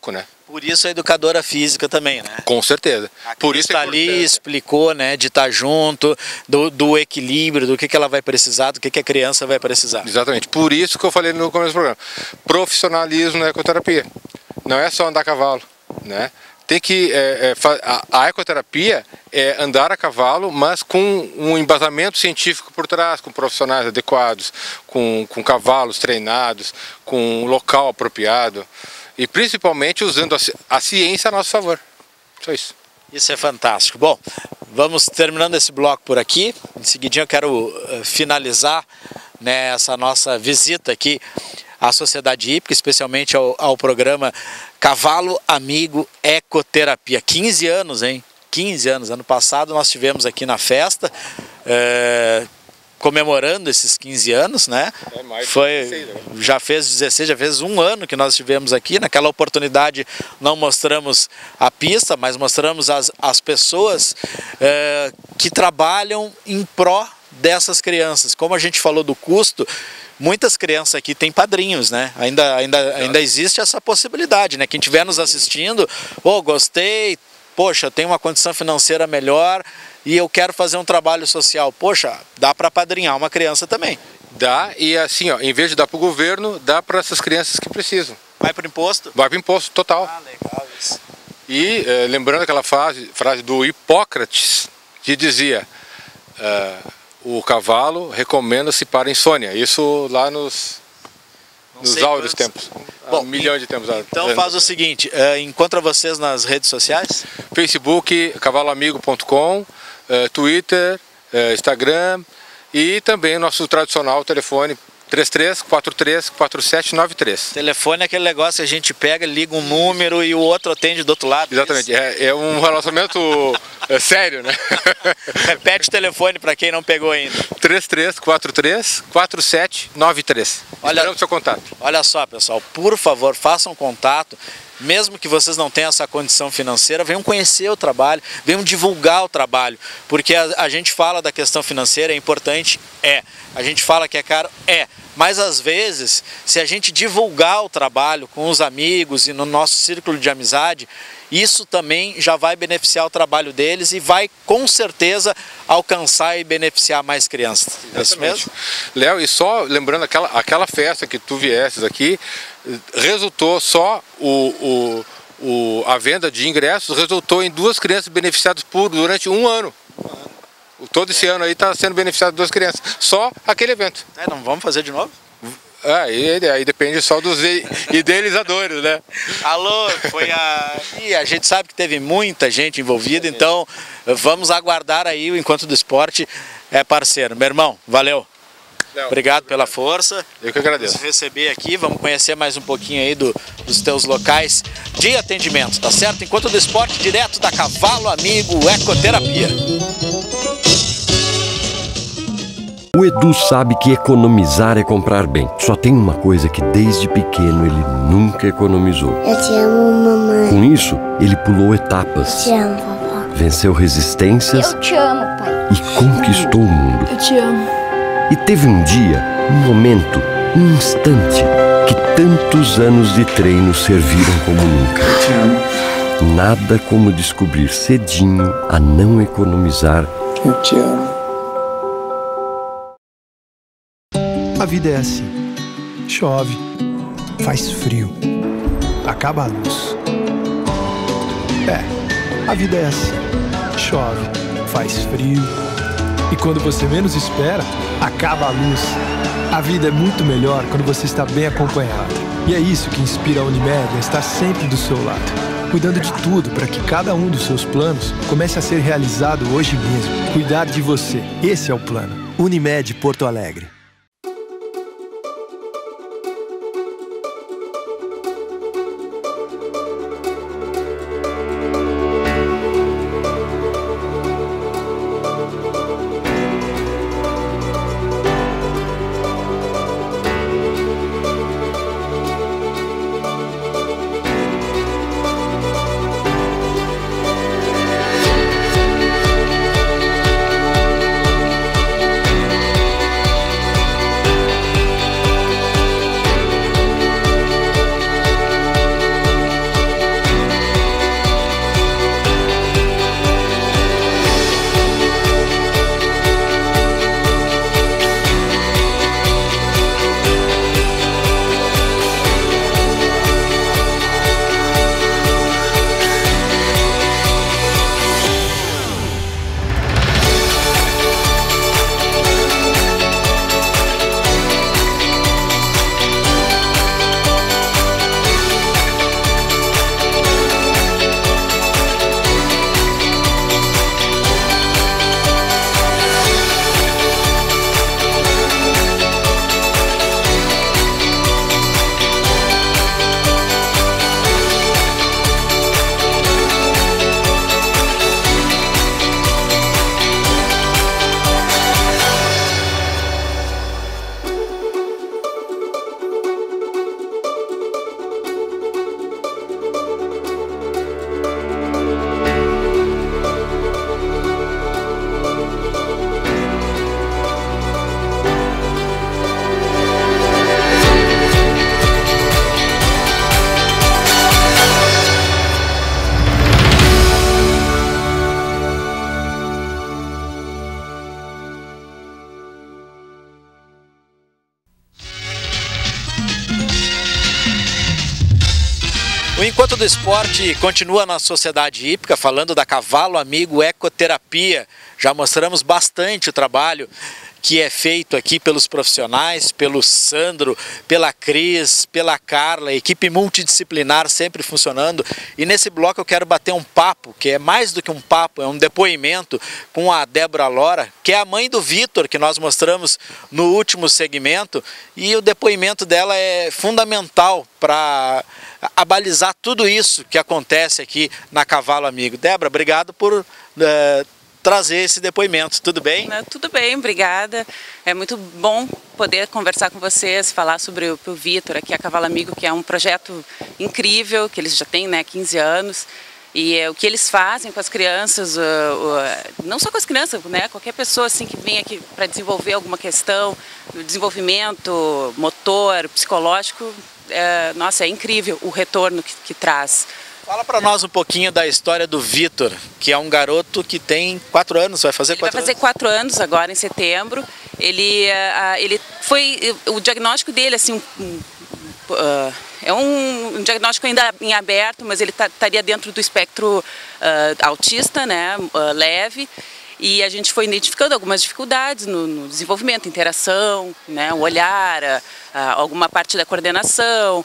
Por isso a educadora física também, né? Com certeza. A Por isso está ali, explicou, né, de estar junto, do, do equilíbrio, do que, que ela vai precisar, do que, que a criança vai precisar. Exatamente. Por isso que eu falei no começo do programa. Profissionalismo na ecoterapia. Não é só andar a cavalo, né? Tem que é, é, a, a ecoterapia é andar a cavalo, mas com um embasamento científico por trás, com profissionais adequados, com, com cavalos treinados, com um local apropriado e principalmente usando a, a ciência a nosso favor. Só isso. Isso é fantástico. Bom, vamos terminando esse bloco por aqui. Em seguidinho eu quero uh, finalizar, né, essa nossa visita aqui à Sociedade Hípica, especialmente ao, ao programa Cavalo Amigo Ecoterapia. quinze anos, hein? quinze anos. Ano passado nós tivemos aqui na festa, é, comemorando esses quinze anos, né? É mais de Foi, dezesseis, né? já fez dezesseis, já fez um ano que nós estivemos aqui. Naquela oportunidade não mostramos a pista, mas mostramos as, as pessoas é, que trabalham em pró dessas crianças. Como a gente falou do custo, muitas crianças aqui têm padrinhos, né? Ainda, ainda, ainda existe essa possibilidade, né? Quem estiver nos assistindo, oh, gostei, poxa, tem uma condição financeira melhor e eu quero fazer um trabalho social. Poxa, dá para padrinhar uma criança também. Dá, e assim, ó, em vez de dar para o governo, dá para essas crianças que precisam. Vai para o imposto? Vai para o imposto total. Ah, legal isso. E eh, lembrando aquela frase, frase do Hipócrates, que dizia... Uh, o cavalo recomenda-se para insônia. Isso lá nos, nos áureos tempos. Bom, um milhão de tempos. Então faz o seguinte, uh, encontra vocês nas redes sociais? Facebook, cavalo amigo ponto com, uh, Twitter, uh, Instagram e também o nosso tradicional telefone três três quatro três quatro sete nove três. Telefone é aquele negócio que a gente pega, liga um número e o outro atende do outro lado. Exatamente, é, é um relacionamento é, sério, né? Repete o telefone para quem não pegou ainda. três três quatro três quatro sete nove três. Olha, esperamos o seu contato. Olha só, pessoal, por favor, façam contato. Mesmo que vocês não tenham essa condição financeira, venham conhecer o trabalho, venham divulgar o trabalho, porque a, a gente fala da questão financeira, é importante? É. A gente fala que é caro? É. Mas às vezes, se a gente divulgar o trabalho com os amigos e no nosso círculo de amizade, isso também já vai beneficiar o trabalho deles e vai com certeza alcançar e beneficiar mais crianças. É isso mesmo? Léo, e só lembrando aquela, aquela festa que tu viesses aqui, resultou só o, o, o, a venda de ingressos, resultou em duas crianças beneficiadas por durante um ano. Todo esse é. ano aí está sendo beneficiado duas crianças. Só aquele evento. É, não vamos fazer de novo? Ah, aí, aí depende só dos idealizadores, né? Alô, foi a... E a gente sabe que teve muita gente envolvida, então vamos aguardar aí o Encontro do Esporte é parceiro. Meu irmão, valeu. Não, obrigado pela força. Eu que agradeço. Vamos receber aqui, vamos conhecer mais um pouquinho aí do, dos teus locais de atendimento, tá certo? Encontro do Esporte direto da Cavalo Amigo Ecoterapia. O Edu sabe que economizar é comprar bem. Só tem uma coisa que desde pequeno ele nunca economizou. Eu te amo, mamãe. Com isso, ele pulou etapas. Eu te amo, vovó. Venceu resistências. Eu te amo, pai. E conquistou o mundo. Eu te amo. E teve um dia, um momento, um instante, que tantos anos de treino serviram como nunca. Eu te amo. Nada como descobrir cedinho a não economizar. Eu te amo. A vida é assim. Chove, faz frio, acaba a luz. É, a vida é assim. Chove, faz frio e quando você menos espera, acaba a luz. A vida é muito melhor quando você está bem acompanhado. E é isso que inspira a Unimed a estar sempre do seu lado, cuidando de tudo para que cada um dos seus planos comece a ser realizado hoje mesmo. Cuidar de você, esse é o plano. Unimed Porto Alegre. O Encontro do Esporte continua na Sociedade Hípica, falando da Cavalo Amigo Ecoterapia. Já mostramos bastante o trabalho que é feito aqui pelos profissionais, pelo Sandro, pela Cris, pela Carla, equipe multidisciplinar sempre funcionando. E nesse bloco eu quero bater um papo, que é mais do que um papo, é um depoimento com a Débora Lora, que é a mãe do Vitor, que nós mostramos no último segmento. E o depoimento dela é fundamental para abalizar tudo isso que acontece aqui na Cavalo Amigo. Débora, obrigado por Uh, trazer esse depoimento, tudo bem? Tudo bem, obrigada. É muito bom poder conversar com vocês, falar sobre o, o Vitor aqui, a Cavalo Amigo, que é um projeto incrível, que eles já têm, né, quinze anos. E é, o que eles fazem com as crianças, uh, uh, não só com as crianças, né, qualquer pessoa assim, que vem aqui para desenvolver alguma questão, desenvolvimento motor, psicológico, é, nossa, é incrível o retorno que, que traz. Fala para nós um pouquinho da história do Vitor, que é um garoto que tem quatro anos, vai fazer ele quatro vai fazer anos. quatro anos agora, em setembro. Ele, uh, ele foi, o diagnóstico dele, assim, um, uh, é um, um diagnóstico ainda em aberto, mas ele estaria dentro do espectro uh, autista, né, uh, leve. E a gente foi identificando algumas dificuldades no, no desenvolvimento, interação, né, o olhar, uh, alguma parte da coordenação,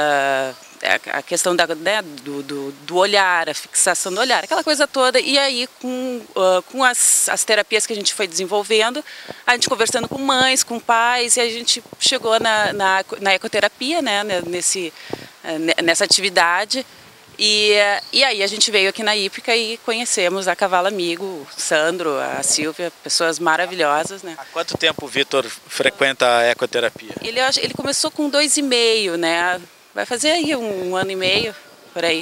uh, a questão da, né, do, do, do olhar, a fixação do olhar, aquela coisa toda. E aí, com, uh, com as, as terapias que a gente foi desenvolvendo, a gente conversando com mães, com pais, e a gente chegou na, na, na ecoterapia, né, nesse, nessa atividade. E, e aí a gente veio aqui na Hípica e conhecemos a Cavalo Amigo, o Sandro, a Silvia, pessoas maravilhosas, né? Há quanto tempo o Vitor frequenta a ecoterapia? Ele, ele começou com dois e meio, né? Vai fazer aí um, um ano e meio, por aí.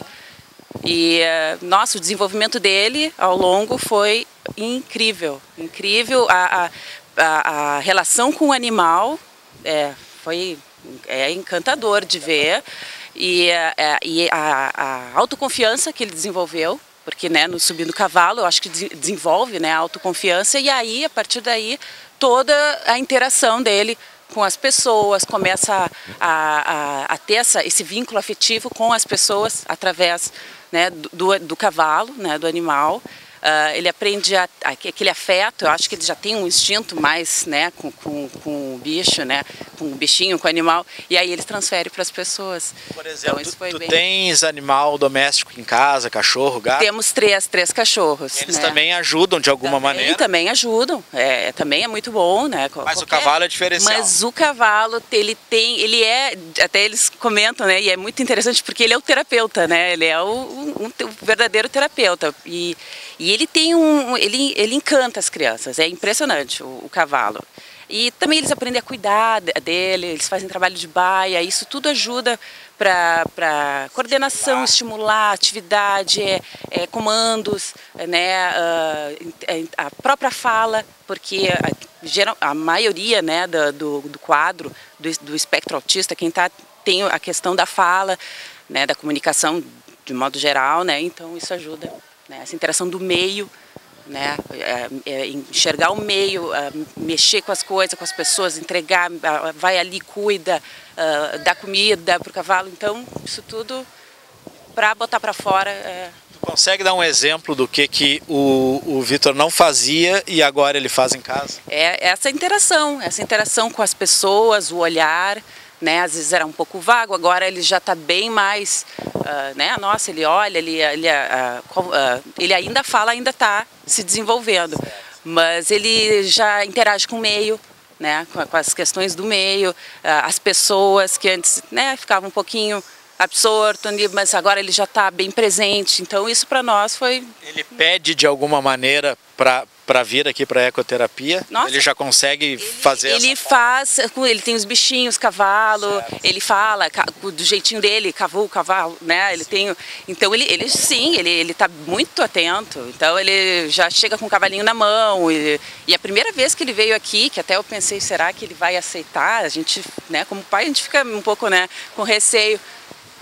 E, uh, nossa, o desenvolvimento dele ao longo foi incrível. Incrível. A, a, a relação com o animal é, foi é encantador de ver. E, uh, e a, a autoconfiança que ele desenvolveu, porque, né, no Subindo Cavalo, eu acho que desenvolve, né, a autoconfiança. E aí, a partir daí, toda a interação dele com as pessoas, começa a, a, a ter essa, esse vínculo afetivo com as pessoas através, né, do, do cavalo, né, do animal. Uh, ele aprende a, a, aquele afeto, eu acho que ele já tem um instinto mais, né, com, com, com o bicho, né, com o bichinho, com o animal, e aí ele transfere para as pessoas. Por exemplo, então, isso foi tu, tu bem... tens animal doméstico em casa, cachorro, gato? Temos três, três cachorros. Eles né? também ajudam de alguma também, maneira? Também ajudam, é, também é muito bom, né? Mas Qualquer... o cavalo é diferencial. Mas o cavalo, ele tem, ele é, até eles comentam, né, e é muito interessante porque ele é o terapeuta, né, ele é o, um, um verdadeiro terapeuta, e, e ele tem um, ele, ele encanta as crianças, é impressionante o, o cavalo. E também eles aprendem a cuidar dele, eles fazem trabalho de baia, isso tudo ajuda para coordenação, estimular atividade, é, é, comandos, né, uh, a própria fala, porque a, geral, a maioria, né, do, do quadro do, do espectro autista, quem tá, tem a questão da fala, né, da comunicação de modo geral, né, então isso ajuda, né, essa interação do meio, né, é, é, enxergar o meio, é, mexer com as coisas, com as pessoas, entregar, vai ali, cuida, é, dá comida para o cavalo, então isso tudo para botar para fora. É... Tu consegue dar um exemplo do que, que o, o Vitor não fazia e agora ele faz em casa? É essa interação, essa interação com as pessoas, o olhar, né, às vezes era um pouco vago, agora ele já está bem mais, uh, né, nossa, ele olha, ele, ele, uh, uh, ele ainda fala, ainda está se desenvolvendo, mas ele já interage com o meio, né, com, com as questões do meio, uh, as pessoas que antes, né, ficavam um pouquinho absorto, mas agora ele já está bem presente, então isso para nós foi... Ele pede de alguma maneira para para vir aqui para a ecoterapia? Nossa, ele já consegue ele, fazer Ele essa faz, ele tem os bichinhos, cavalo, certo. Ele fala do jeitinho dele, cavou o cavalo, né? Ele sim. tem, então ele, ele sim, ele ele está muito atento. Então ele já chega com o cavalinho na mão e, e a primeira vez que ele veio aqui, que até eu pensei, será que ele vai aceitar? A gente, né? Como pai, a gente fica um pouco, né, com receio.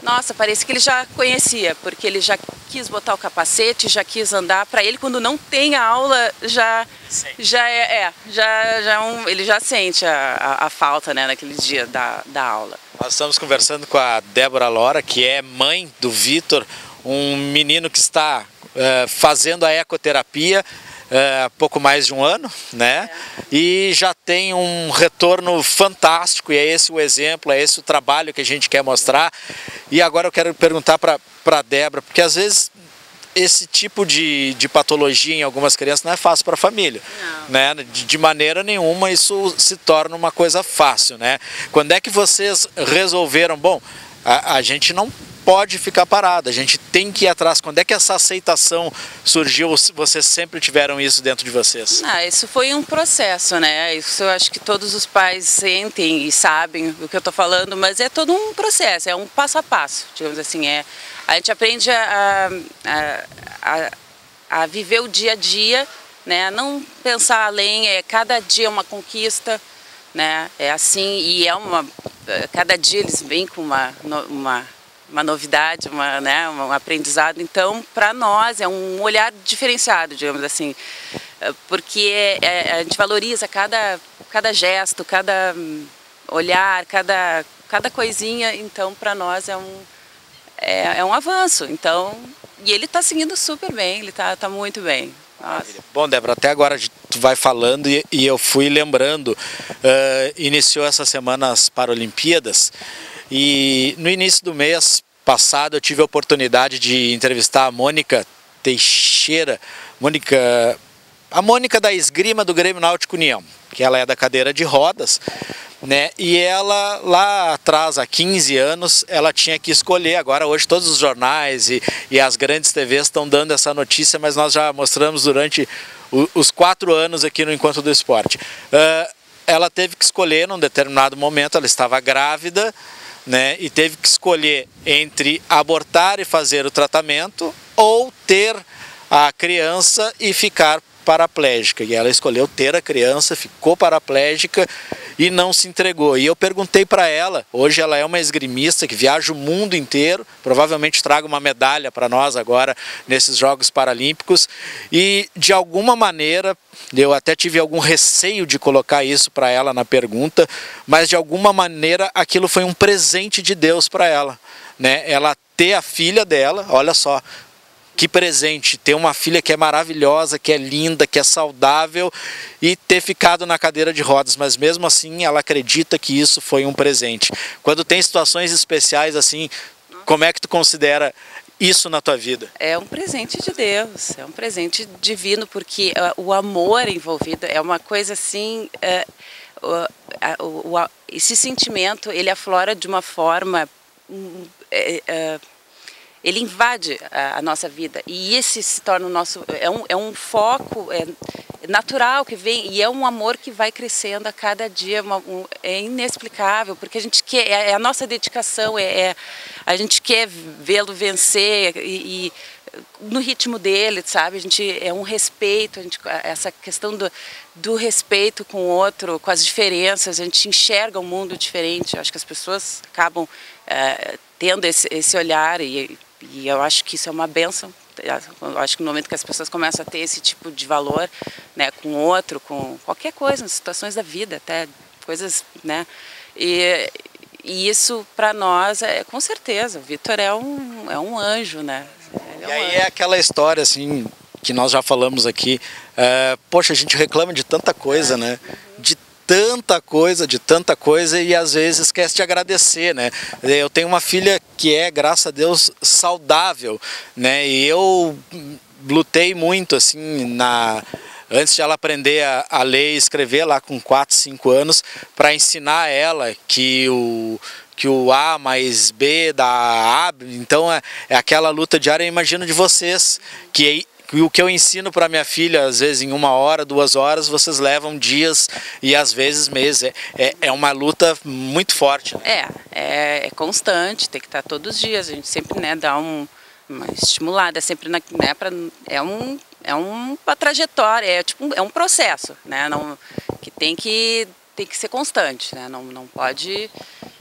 Nossa, parece que ele já conhecia, porque ele já quis botar o capacete, já quis andar. Para ele, quando não tem a aula, já, já é, é, já, já um, ele já sente a, a, a falta, né, naquele dia da, da aula. Nós estamos conversando com a Débora Lora, que é mãe do Vitor, um menino que está uh, fazendo a ecoterapia há uh, pouco mais de um ano, né? É. E já tem um retorno fantástico, e é esse o exemplo, é esse o trabalho que a gente quer mostrar. E agora eu quero perguntar para a Débora, porque às vezes esse tipo de, de patologia em algumas crianças não é fácil para a família, né? De, de maneira nenhuma isso se torna uma coisa fácil, né? Quando é que vocês resolveram, bom, a, a gente não pode ficar parado, a gente tem que ir atrás. Quando é que essa aceitação surgiu? Vocês sempre tiveram isso dentro de vocês? Ah, isso foi um processo, né? Isso eu acho que todos os pais sentem e sabem o que eu estou falando, mas é todo um processo, é um passo a passo, digamos assim. É, a gente aprende a, a, a, a viver o dia a dia, né? Não pensar além, é cada dia uma conquista, né? É assim, e é uma... Cada dia eles vêm com uma... uma uma novidade, uma, né, um aprendizado. Então, para nós, é um olhar diferenciado, digamos assim, porque é, é, a gente valoriza cada, cada gesto, cada olhar, cada, cada coisinha. Então, para nós, é um, é, é um avanço. Então, e ele está seguindo super bem, ele está tá muito bem. Nossa. Bom, Débora, até agora tu vai falando e, e eu fui lembrando, uh, iniciou essa semana as Paralimpíadas. E no início do mês passado eu tive a oportunidade de entrevistar a Mônica Teixeira, Mônica, a Mônica da esgrima do Grêmio Náutico União, que ela é da cadeira de rodas, né? E ela lá atrás, há quinze anos, ela tinha que escolher. Agora hoje todos os jornais e, e as grandes T Vs estão dando essa notícia, mas nós já mostramos durante o, os quatro anos aqui no Encontro do Esporte. Uh, ela teve que escolher num determinado momento, ela estava grávida, né, e teve que escolher entre abortar e fazer o tratamento ou ter a criança e ficar paraplégica. E ela escolheu ter a criança, ficou paraplégica e não se entregou. E eu perguntei para ela, hoje ela é uma esgrimista que viaja o mundo inteiro, provavelmente traga uma medalha para nós agora nesses Jogos Paralímpicos, e de alguma maneira, eu até tive algum receio de colocar isso para ela na pergunta, mas de alguma maneira aquilo foi um presente de Deus para ela, né? Ela ter a filha dela, olha só, que presente, ter uma filha que é maravilhosa, que é linda, que é saudável e ter ficado na cadeira de rodas, mas mesmo assim ela acredita que isso foi um presente. Quando tem situações especiais assim, como é que tu considera isso na tua vida? É um presente de Deus, é um presente divino, porque uh, o amor envolvido é uma coisa assim, uh, uh, uh, uh, esse sentimento ele aflora de uma forma... Uh, uh, ele invade a, a nossa vida e esse se torna o nosso, é um, é um foco é, natural que vem e é um amor que vai crescendo a cada dia, uma, um, é inexplicável, porque a gente quer, é, é a nossa dedicação, é, é a gente quer vê-lo vencer e, e no ritmo dele, sabe, a gente, é um respeito, a gente, essa questão do, do respeito com o outro, com as diferenças, a gente enxerga o mundo diferente, eu acho que as pessoas acabam é, tendo esse, esse olhar e E eu acho que isso é uma bênção. Eu acho que no momento que as pessoas começam a ter esse tipo de valor, né, com o outro, com qualquer coisa, nas situações da vida, até coisas, né? E, e isso para nós é com certeza. O Vitor é um é um anjo, né? Ele é um e aí anjo. É aquela história assim que nós já falamos aqui. Uh, poxa, a gente reclama de tanta coisa, é. né? De tanta coisa, de tanta coisa e às vezes esquece de agradecer, né? Eu tenho uma filha que é, graças a Deus, saudável, né? E eu lutei muito, assim, na... antes de ela aprender a, a ler e escrever lá com quatro, cinco anos, para ensinar ela que o... que o A mais B dá A, então é, é aquela luta diária, eu imagino de vocês, que E o que eu ensino para minha filha, às vezes em uma hora, duas horas, vocês levam dias e às vezes meses. É, é, é uma luta muito forte. Né? É, é, é constante, tem que estar todos os dias. A gente sempre, né, dá um, uma estimulada, sempre na, né, pra, é, um, é uma trajetória, é, tipo, é um processo, né, não, que tem que tem que ser constante, né, não, não pode...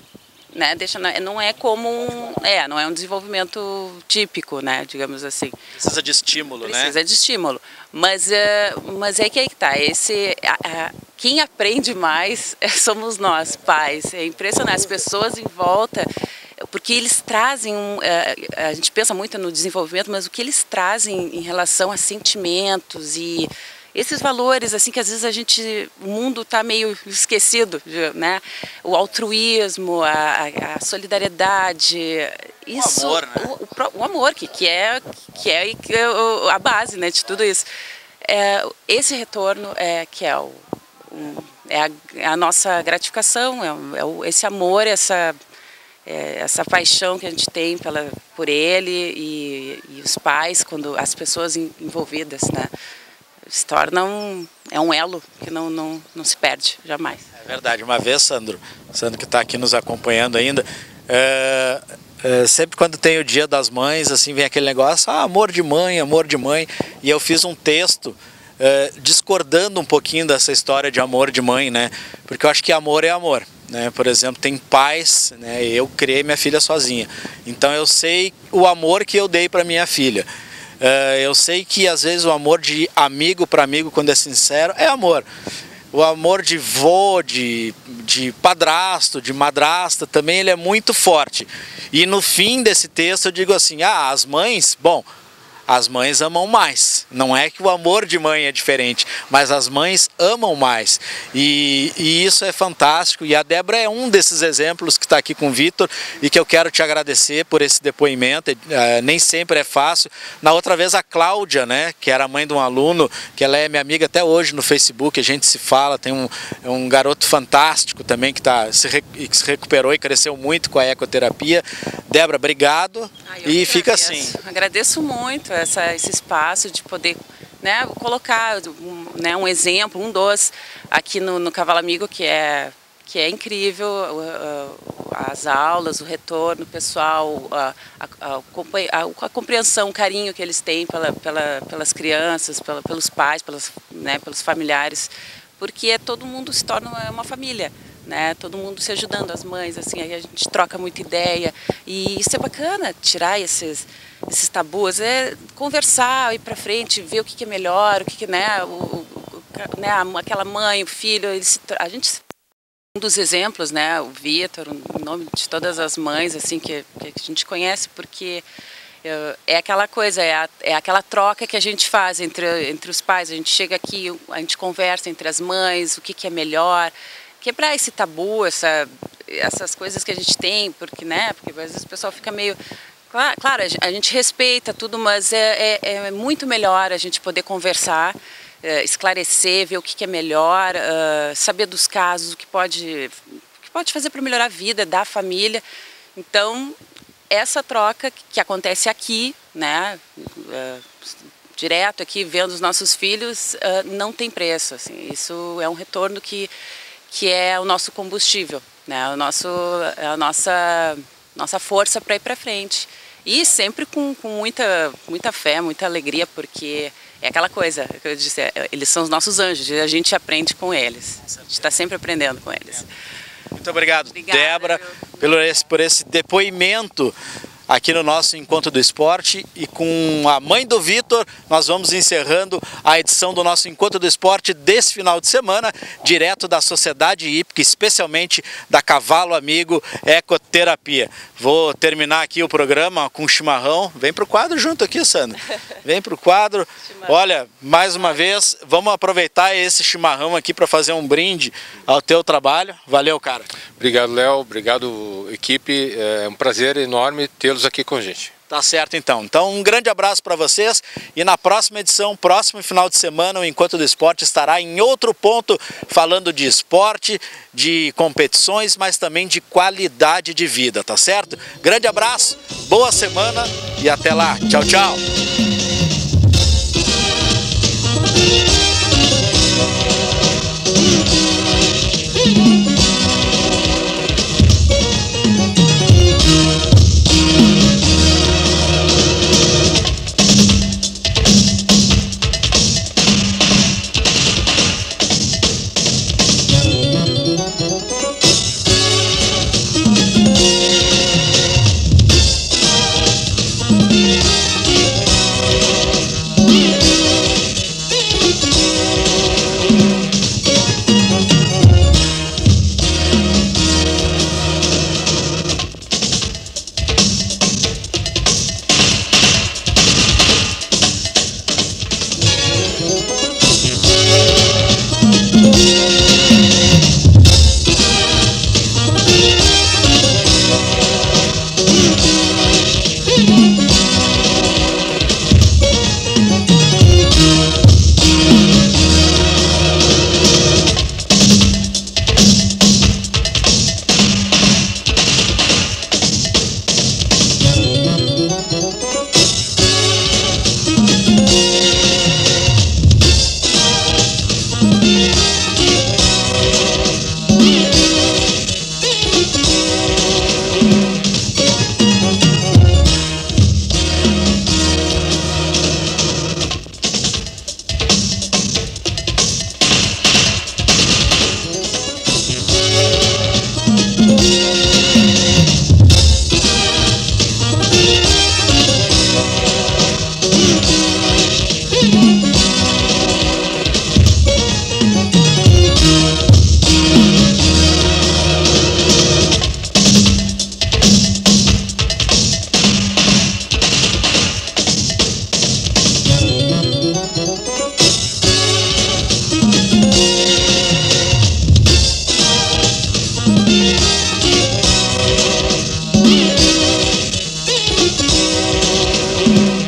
né, deixa, não é como um, é, não é um desenvolvimento típico, né, digamos assim. Precisa de estímulo, Precisa né? Precisa de estímulo, mas, uh, mas é que aí que tá, esse, a, a, quem aprende mais somos nós, pais, é impressionante, as pessoas em volta, porque eles trazem, um, uh, a gente pensa muito no desenvolvimento, mas o que eles trazem em relação a sentimentos e esses valores, assim, que às vezes a gente, o mundo está meio esquecido, né? O altruísmo, a, a solidariedade, isso, o amor, né? o, o, o amor, que, que, é, que é a base, né, de tudo isso. É, esse retorno é que é, o, um, é, a, é a nossa gratificação, é, o, é o, esse amor, essa, é, essa paixão que a gente tem pela, por ele e, e os pais, quando as pessoas envolvidas, né? Se torna um, é um elo que não, não, não se perde, jamais. É verdade. Uma vez, Sandro, Sandro que está aqui nos acompanhando ainda, é, é, sempre quando tem o Dia das Mães, assim, vem aquele negócio, ah, amor de mãe, amor de mãe, e eu fiz um texto é, discordando um pouquinho dessa história de amor de mãe, né? Porque eu acho que amor é amor. Né? Por exemplo, tem pais, né? Eu criei minha filha sozinha, então eu sei o amor que eu dei para minha filha. Uh, eu sei que às vezes o amor de amigo para amigo, quando é sincero, é amor. O amor de vô, de, de padrasto, de madrasta, também ele é muito forte. E no fim desse texto eu digo assim, ah, as mães, bom, as mães amam mais. Não é que o amor de mãe é diferente, mas as mães amam mais. E, e isso é fantástico. E a Débora é um desses exemplos que está aqui com o Vitor e que eu quero te agradecer por esse depoimento. É, nem sempre é fácil. Na outra vez a Cláudia, né, que era mãe de um aluno, que ela é minha amiga até hoje no Facebook, a gente se fala, tem um, um garoto fantástico também que, tá, se, re, que se recuperou e cresceu muito com a ecoterapia. Débora, obrigado. Ah, e fica assim. Agradeço muito essa, esse espaço de poder, né, colocar um, né, um exemplo, um dos, aqui no, no Cavalo Amigo, que é, que é incrível, uh, uh, as aulas, o retorno pessoal, a, a, a, a compreensão, o carinho que eles têm pela, pela, pelas crianças, pela, pelos pais, pelas, né, pelos familiares, porque todo mundo se torna uma, uma família. Né, todo mundo se ajudando, as mães, assim, aí a gente troca muita ideia e isso é bacana, tirar esses, esses tabus, é conversar, ir para frente, ver o que, que é melhor, o que, que né, o, o, né, aquela mãe, o filho, eles, a gente, um dos exemplos, né, o Vitor, o nome de todas as mães, assim, que, que a gente conhece, porque é aquela coisa, é, a, é aquela troca que a gente faz entre, entre os pais, a gente chega aqui, a gente conversa entre as mães, o que, que é melhor, quebrar esse tabu, essa, essas coisas que a gente tem, porque, né, porque às vezes o pessoal fica meio... Claro, claro a gente respeita tudo, mas é, é, é muito melhor a gente poder conversar, é, esclarecer, ver o que, que é melhor, uh, saber dos casos, o que pode, o que pode fazer para melhorar a vida da família. Então, essa troca que acontece aqui, né, uh, direto aqui, vendo os nossos filhos, uh, não tem preço. Assim, isso é um retorno que... que é o nosso combustível, né? O nosso, a nossa, nossa força para ir para frente. E sempre com, com muita, muita fé, muita alegria, porque é aquela coisa que eu disse, eles são os nossos anjos, e a gente aprende com eles. A gente está sempre aprendendo com eles. Muito obrigado, Obrigada, Débora, meu... pelo esse, por esse depoimento aqui no nosso Encontro do Esporte, e com a mãe do Vitor, nós vamos encerrando a edição do nosso Encontro do Esporte desse final de semana, direto da Sociedade Hípica, especialmente da Cavalo Amigo Ecoterapia. Vou terminar aqui o programa com chimarrão. Vem pro quadro junto aqui, Sandra. Vem pro quadro. Olha, mais uma vez, vamos aproveitar esse chimarrão aqui para fazer um brinde ao teu trabalho. Valeu, cara. Obrigado, Léo. Obrigado, equipe. É um prazer enorme tê-los aqui com a gente. Tá certo, então. Então, um grande abraço para vocês e na próxima edição, próximo final de semana, o Encontro do Esporte estará em outro ponto, falando de esporte, de competições, mas também de qualidade de vida, tá certo? Grande abraço, boa semana e até lá. Tchau, tchau. amor.